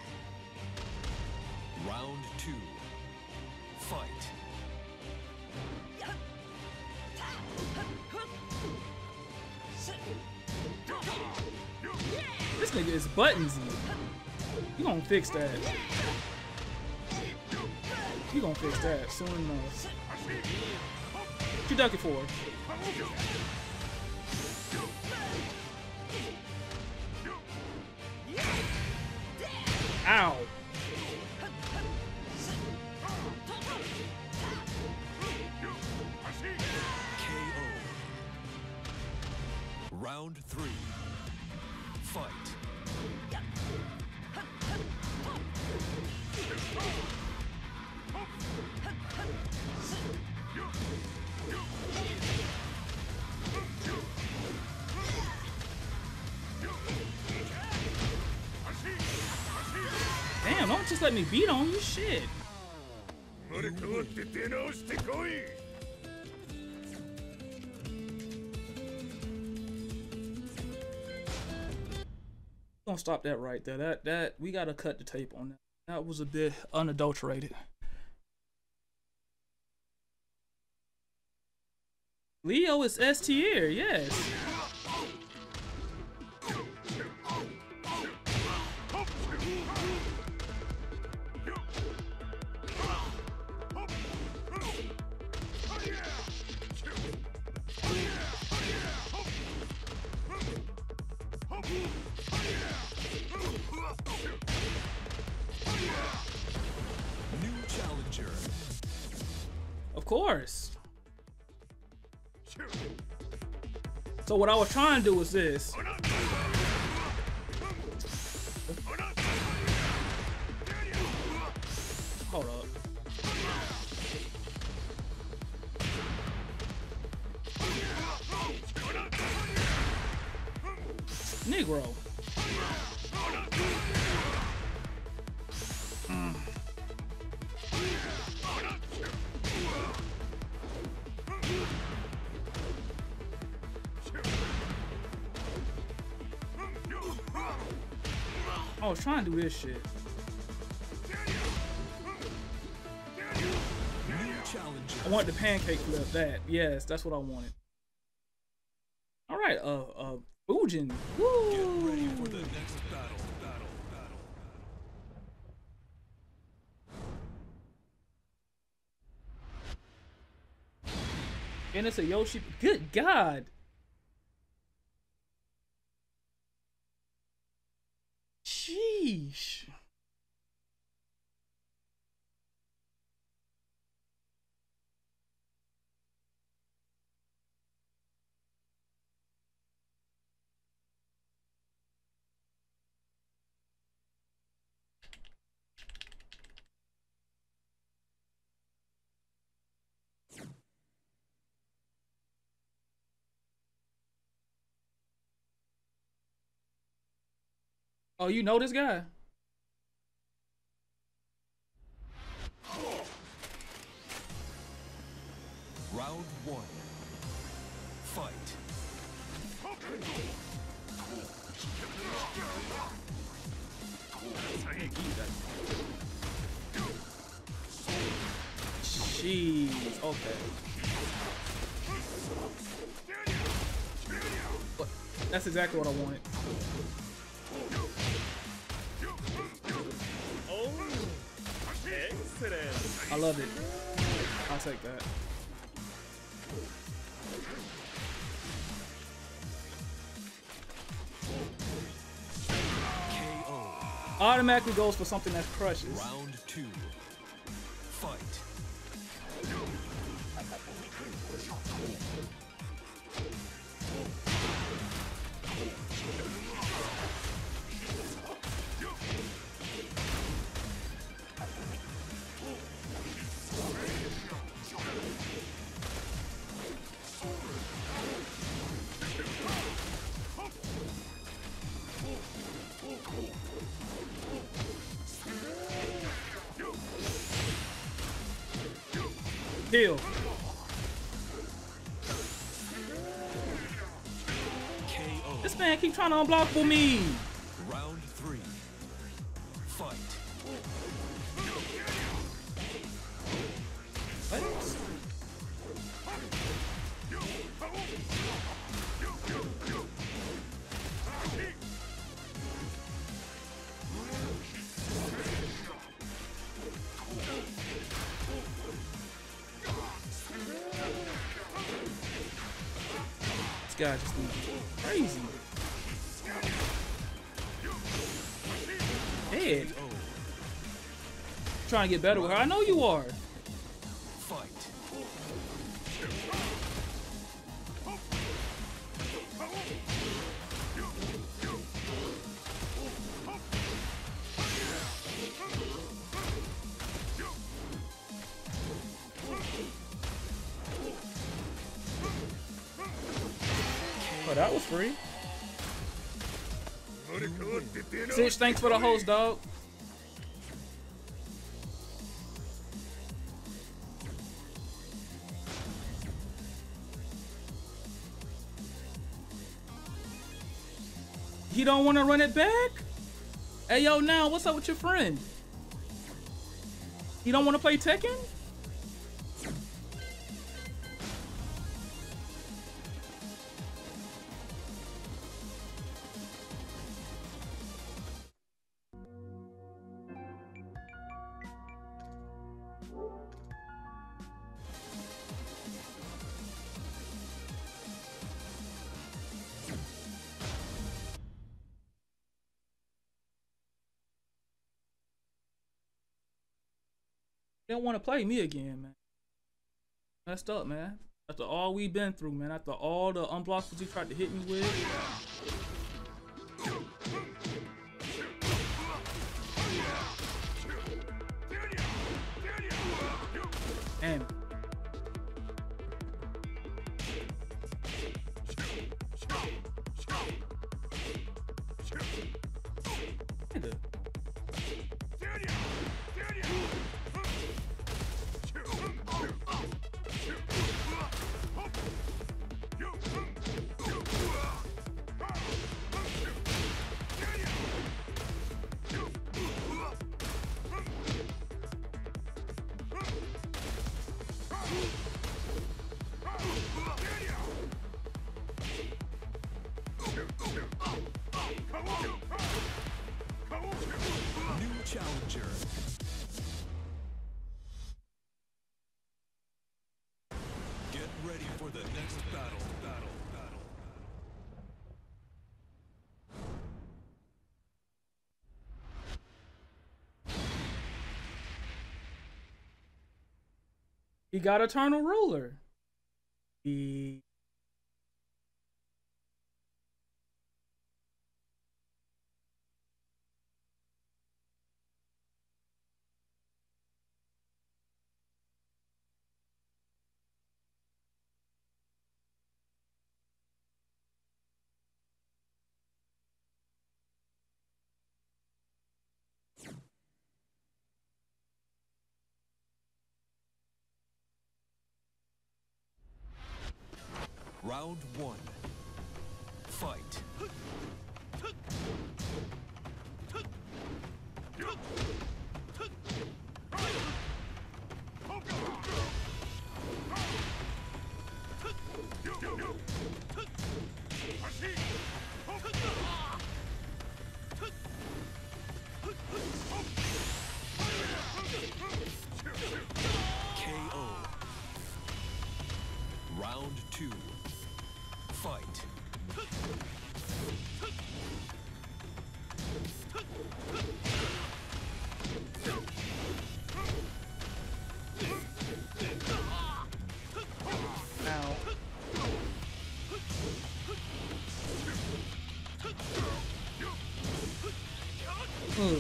Round two. Fight. This nigga is buttonsy. You gonna fix that. You gonna fix that soon enough. What you ducking for? Ow. K O. Round three. Fight. Damn, don't just let me beat on you, shit. Don't stop that right there. That that we gotta cut the tape on that. That was a bit unadulterated. Leo is S tier, yes. New challenger. Of course. So what I was trying to do was this. Hold up. Negro. Mm. I was trying to do this shit. New challenger. I want the pancake flip. That, yes, that's what I wanted. All right, uh, uh, Fujin. Woo! Get ready for the next battle. Battle. Battle. And it's a Yoshi. Good God. Sheesh. Oh, you know this guy? Round one. Fight. Jeez. Okay. What? That's exactly what I wanted. Oh, excellent. I love it. I'll take that. K O. Automatically goes for something that crushes. Round two. Fight. Kill. K O. This man keep trying to unblock for me. Round three. Fight. What? This guy just crazy. Dead. Trying to get better with her. I know you are. Fight. Oh, that was free. Sitch, thanks for the host, dog. He don't want to run it back? Hey, yo, now, what's up with your friend? He don't want to play Tekken? They don't want to play me again, man. Messed up, man. After all we've been through, man. After all the unblockables you tried to hit me with. Damn. Nigga. New challenger. Get ready for the next battle. Battle. Battle. He got Eternal Ruler. He... Round one. Fight. K O. Round two. Fight. Ow. Ugh.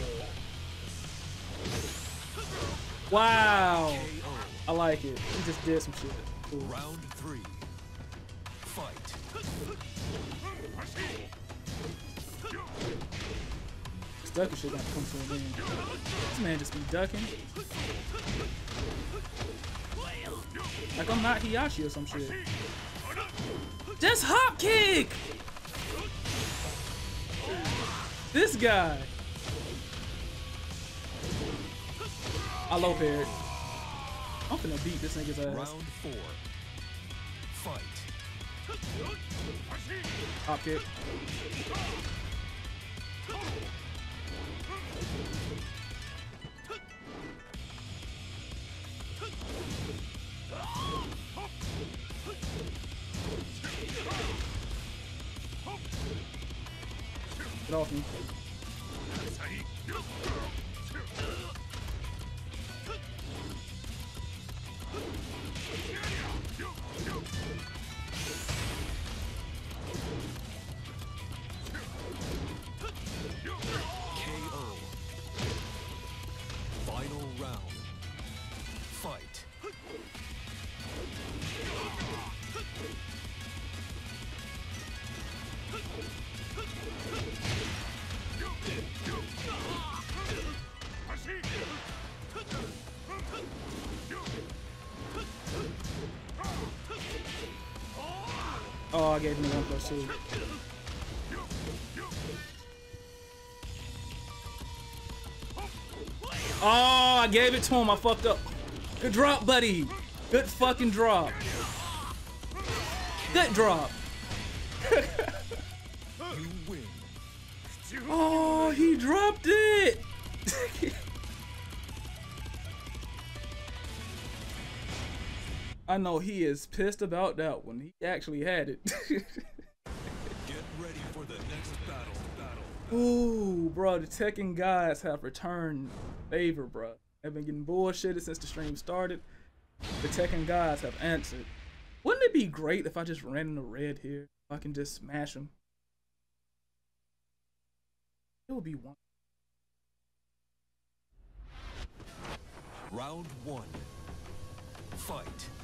Wow. I like it. He just did some shit. Cool. Round three. Fight. This ducking shit gonna come to an end. This man just be ducking. Like I'm not Heiachi or some shit. Just hop kick! This guy. I low paired. I'm finna beat this nigga's ass. Round four. Fight. Hop kick. Get off me. K O. Final round. Fight. Oh, I gave him one plus two. Oh, I gave it to him. I fucked up. Good drop, buddy. Good fucking drop. Good drop. You win. Oh, he dropped it. I know he is pissed about that one. He actually had it. Get ready for the next battle. Battle. Ooh, bro, the Tekken guys have returned favor, bro. I've been getting bullshitted since the stream started. The Tekken guys have answered. Wouldn't it be great if I just ran into red here? If I can just smash him. It would be one. Round one. Fight.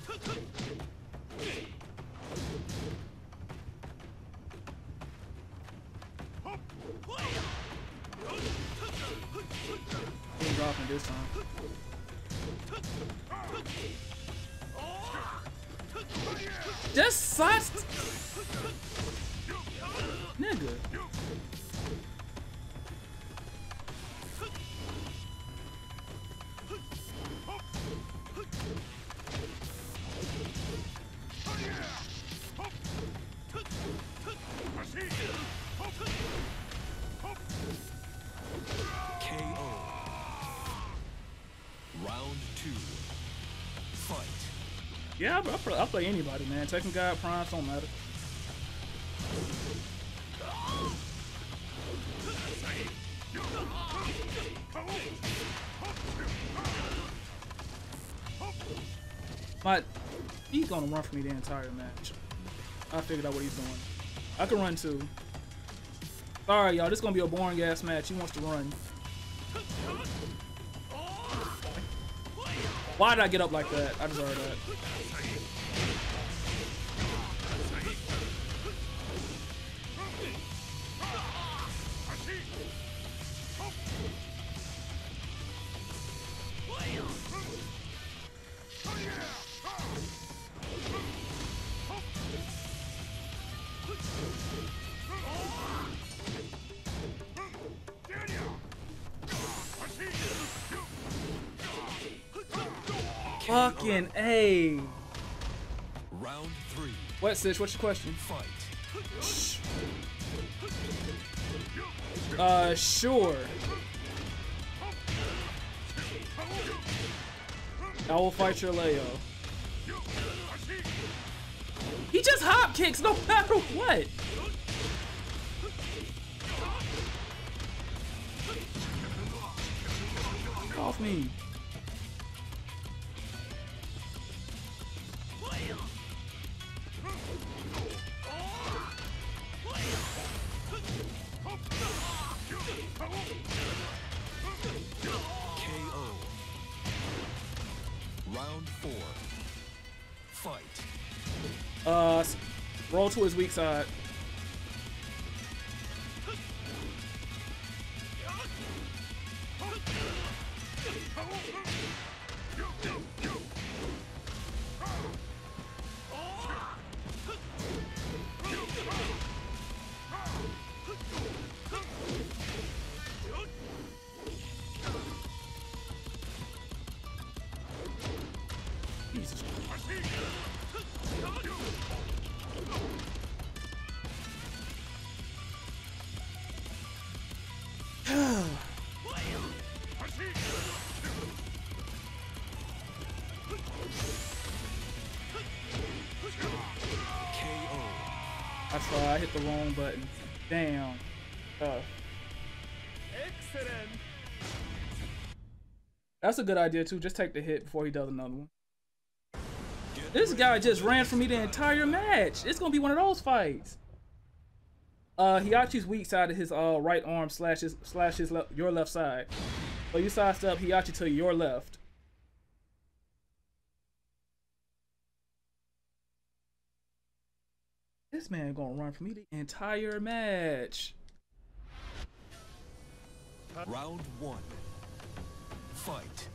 Ain't dropping this time. Just such nigga. K O. Round two. Fight. Yeah, I'll, I'll, play, I'll play anybody, man. Tekken God, Prime, don't matter. But he's gonna run for me the entire match. I figured out what he's doing. I can run too. Sorry, y'all. This is gonna be a boring ass match. He wants to run. Why did I get up like that? I deserve that. Fucking A. Round three. What, sis? What's your question? Fight. Uh, sure. I will fight your Leo. He just hop kicks no matter what. Get off me. K O. Round four. Fight. Uh, roll to his weak side. I saw I hit the wrong button. Damn. Tough. Excellent. That's a good idea too. Just take the hit before he does another one. This guy just ran for me the entire match. It's gonna be one of those fights. Uh, Heiachi's weak side of his uh right arm slashes slashes le your left side. So you sidestep Heiachi to your left. This man gonna run for me the entire match. Round one. Fight.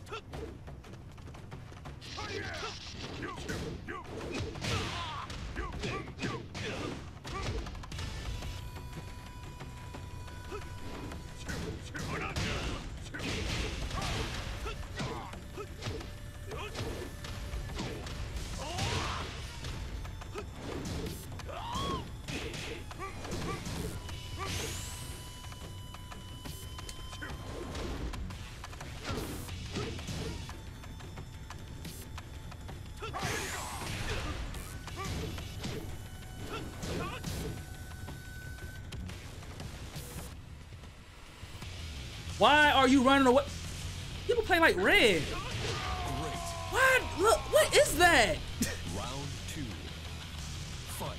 Why are you running away? People play like red. What? Look, what is that? Round two. Fight.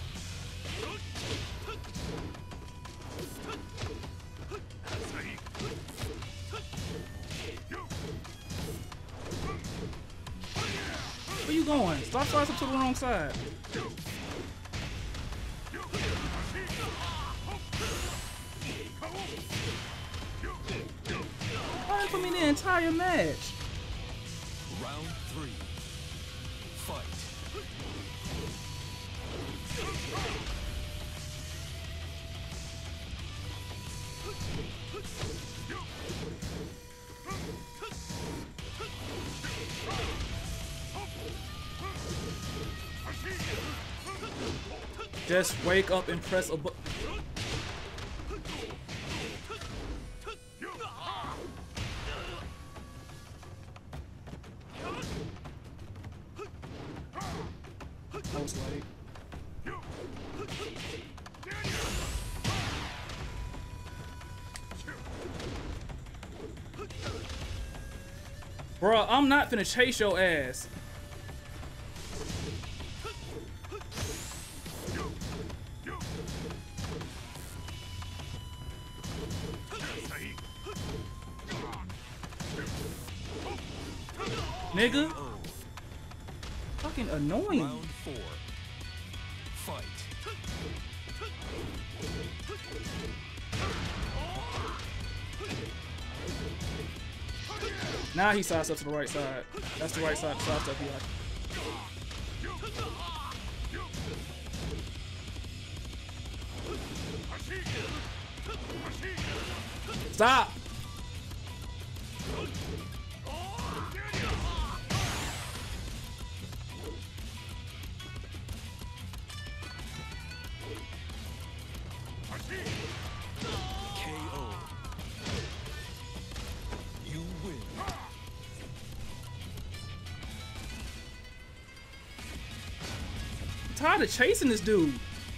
Where you going? Stop starting to the wrong side. Why for me the entire match? Round three. Fight. Just wake up and press a button. I was like, bro, I'm not finna chase your ass. Nigga. Fucking annoying. Round four. Fight. Now he sidesteps to the right side. That's the right side to sidestep he like. Stop! K O. You win. I'm tired of chasing this dude.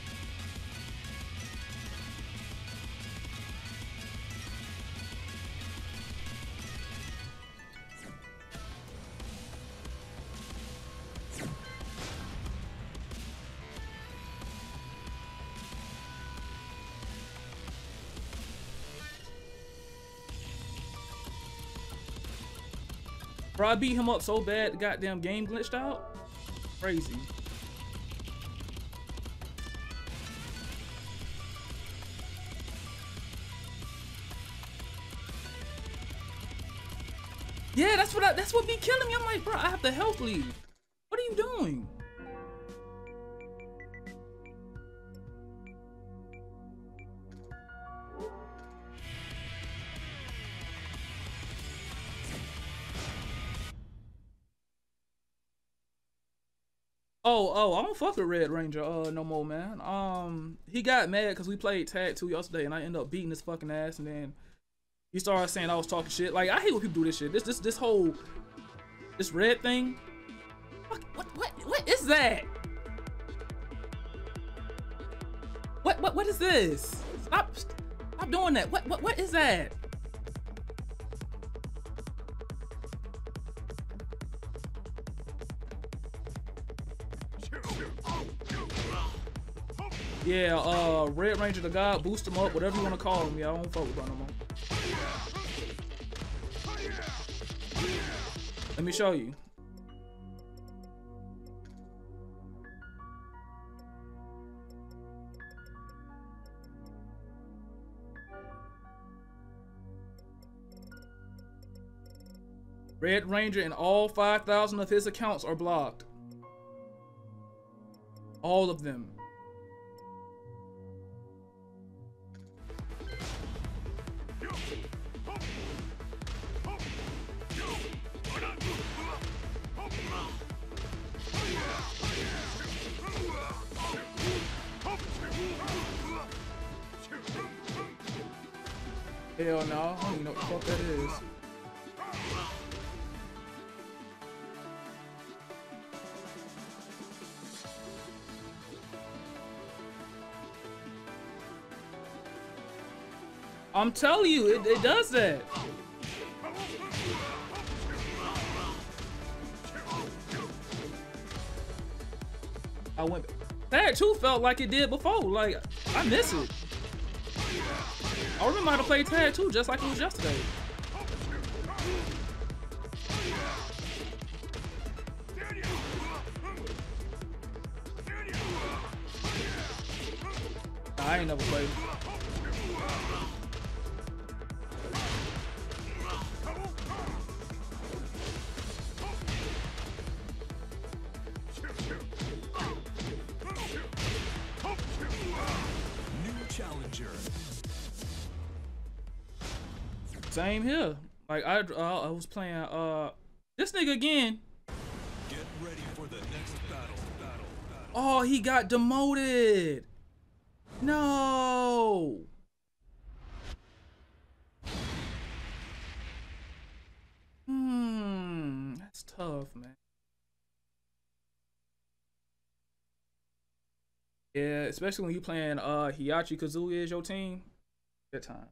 Bro, I beat him up so bad the goddamn game glitched out. Crazy. Yeah, that's what I, that's what be killing me. I'm like, bro, I have the health lead. What are you doing? Oh, oh, I don't fuck with Red Ranger uh no more, man. Um, he got mad because we played tag two yesterday, and I ended up beating his fucking ass, and then he started saying I was talking shit. Like, I hate when people do this shit. This, this, this whole, this red thing. What, what, what, what is that? what what is this? Stop stop doing that. What what what is that? Yeah, uh, Red Ranger the God, boost him up, whatever you want to call him. Yeah, I don't fuck with him no more. Let me show you. Red Ranger and all five thousand of his accounts are blocked. All of them. Hell no, I don't even know what the fuck that is. I'm telling you, it, it does that. I went. That too felt like it did before. Like, I miss it. I remember how to play tag too, just like it was yesterday. I ain't never played. Same here. Like I, uh, I was playing uh this nigga again. Get ready for the next battle. Battle. Battle. Oh, he got demoted. No. Hmm, that's tough, man. Yeah, especially when you playing uh Heiachi Kazuya is your team. That time.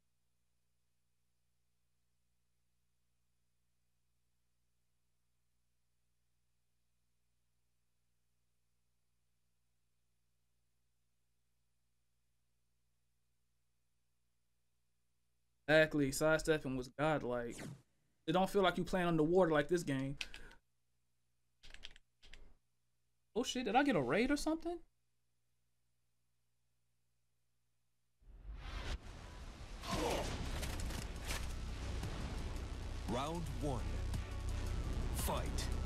Exactly, sidestepping was godlike. It don't feel like you playing underwater like this game. Oh shit, did I get a raid or something? Round one. Fight.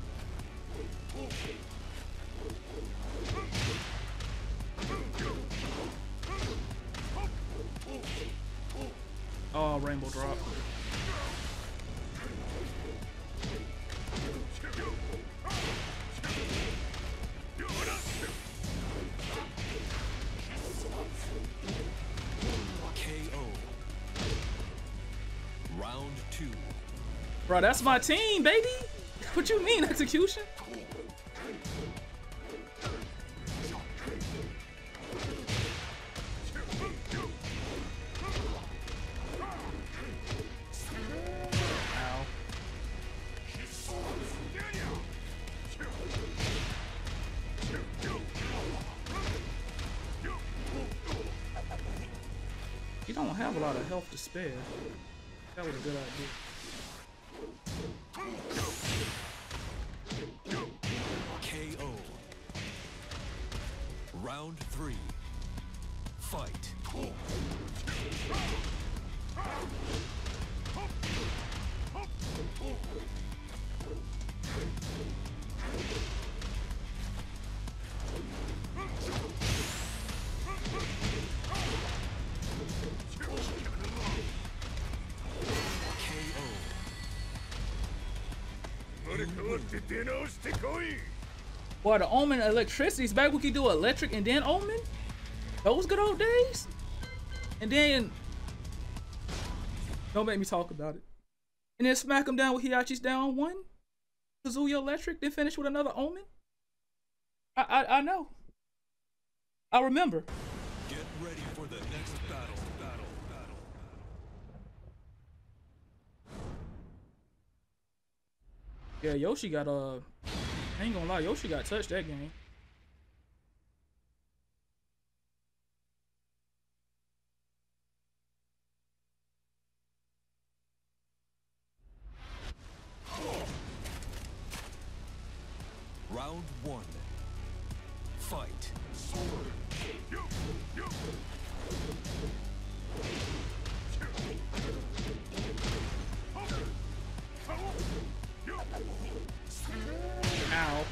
Oh, rainbow drop. K O. Round two. Bro, that's my team, baby. What you mean, execution? You don't have a lot of health to spare. That was a good idea. K O. Round three. Fight. Boy, the Omen electricity's back. We could do electric and then Omen. Those good old days. And then don't make me talk about it. And then smack him down with Heiachi's down one. Kazuya electric. Then finish with another Omen. I I, I know. I remember. Get ready for the next battle. Battle. Battle. Yeah, Yoshi got uh I ain't gonna lie, Yoshi got touched that game. Round one. Fight. Ow.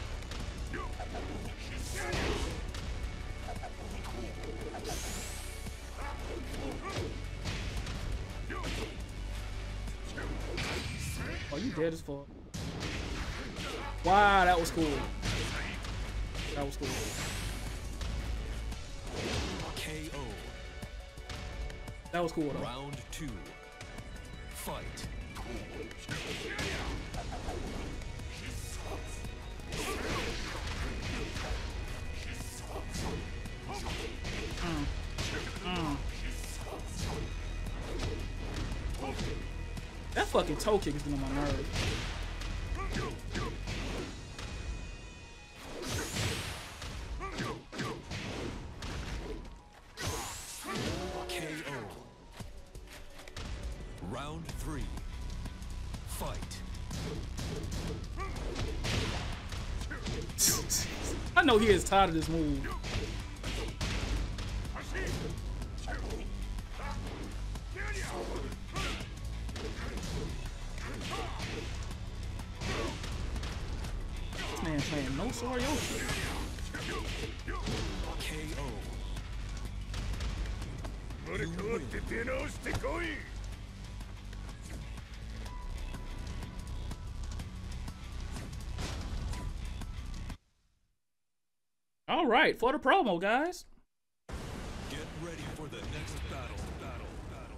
Oh, you dead as fuck. Wow, that was cool. That was cool. K O. That was cool though. Round two. Fight. Mm. Mm. That fucking toe kick is getting on my nerves. K O. Round three. Fight. I know he is tired of this move. This man playing no sword Yoshi. K O. All right, for the promo, guys. Get ready for the next battle. Battle. Battle.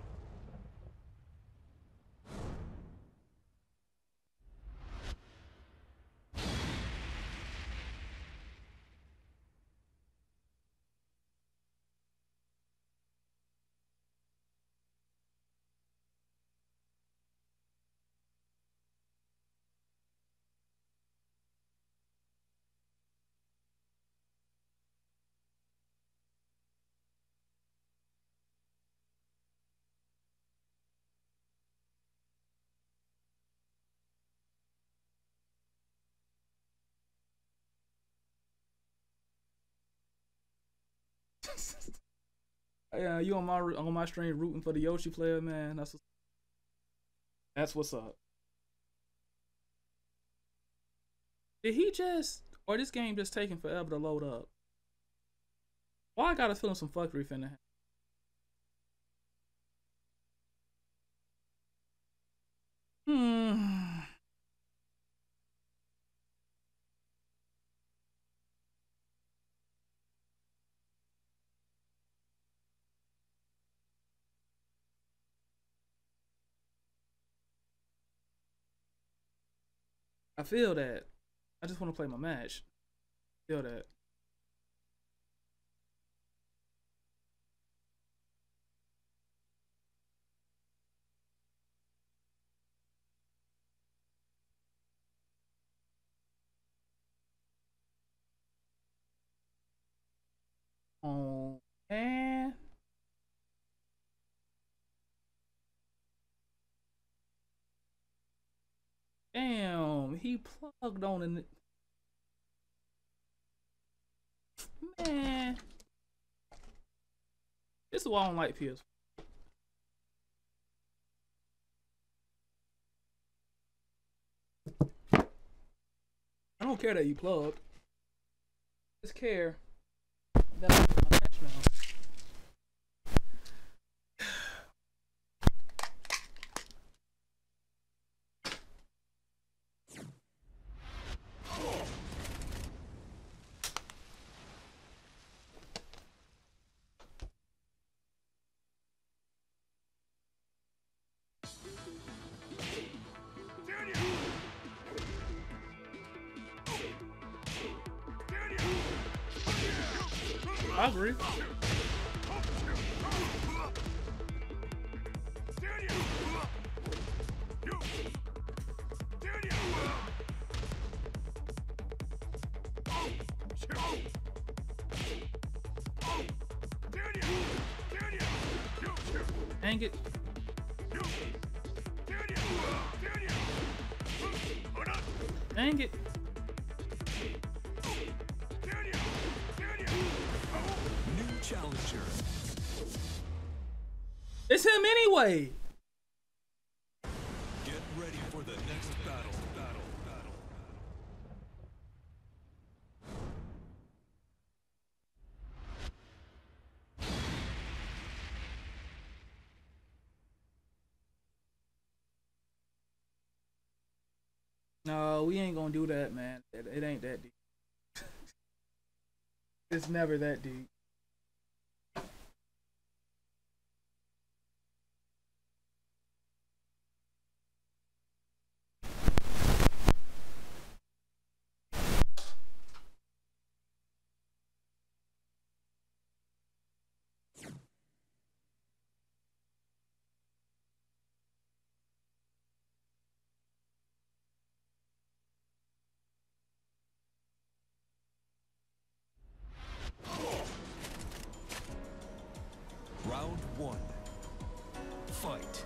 Yeah, you on my on my stream rooting for the Yoshi player, man. That's what's, that's what's up. Did he just, or this game just taking forever to load up? Why I got a feeling some fuckery finna happen? Hmm. I feel that. I just want to play my match. Feel that. Oh, man. Damn, he plugged on in it. Man. This is why I don't like P S four. I don't care that you plugged. I just care that I'm my match now. I agree. Dang it. Dang it. New challenger. It's him anyway. Get ready for the next battle. Battle. Battle. No, we ain't gonna do that, man. It, it ain't that deep. It's never that deep. Round one. Fight.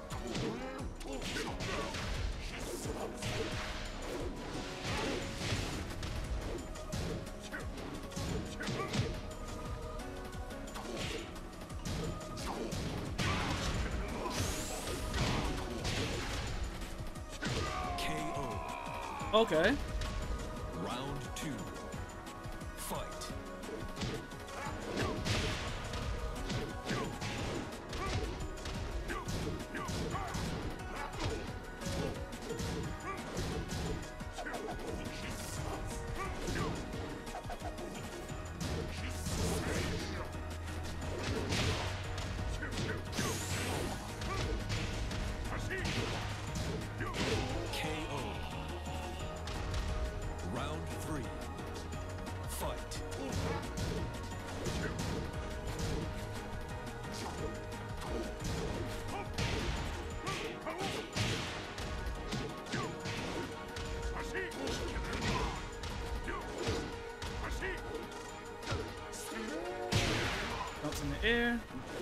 K O. Okay. Round two. Fight. K O. Round three. Fight. Jumps in the air.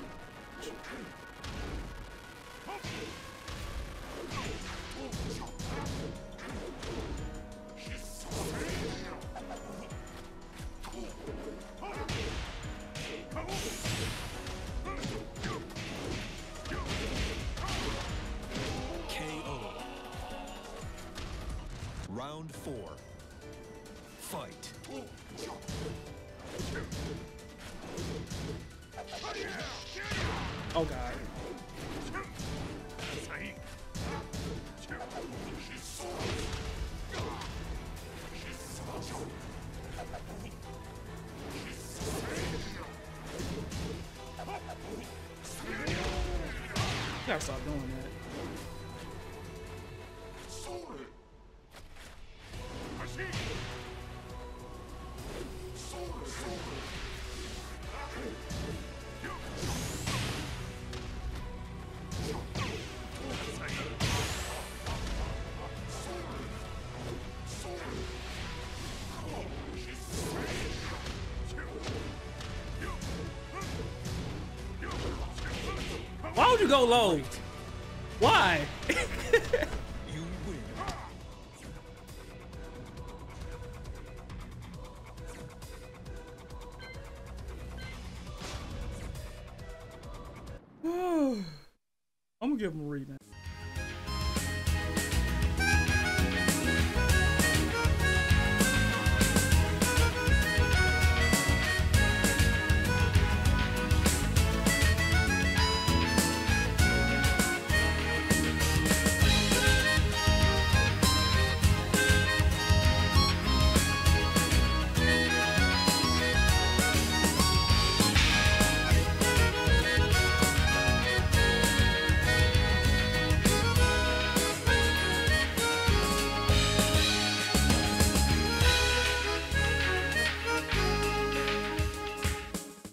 K O. Round four. Fight. Oh god. You gotta stop doing that. Why would you go low? Why? You win. I'm gonna give him a rematch.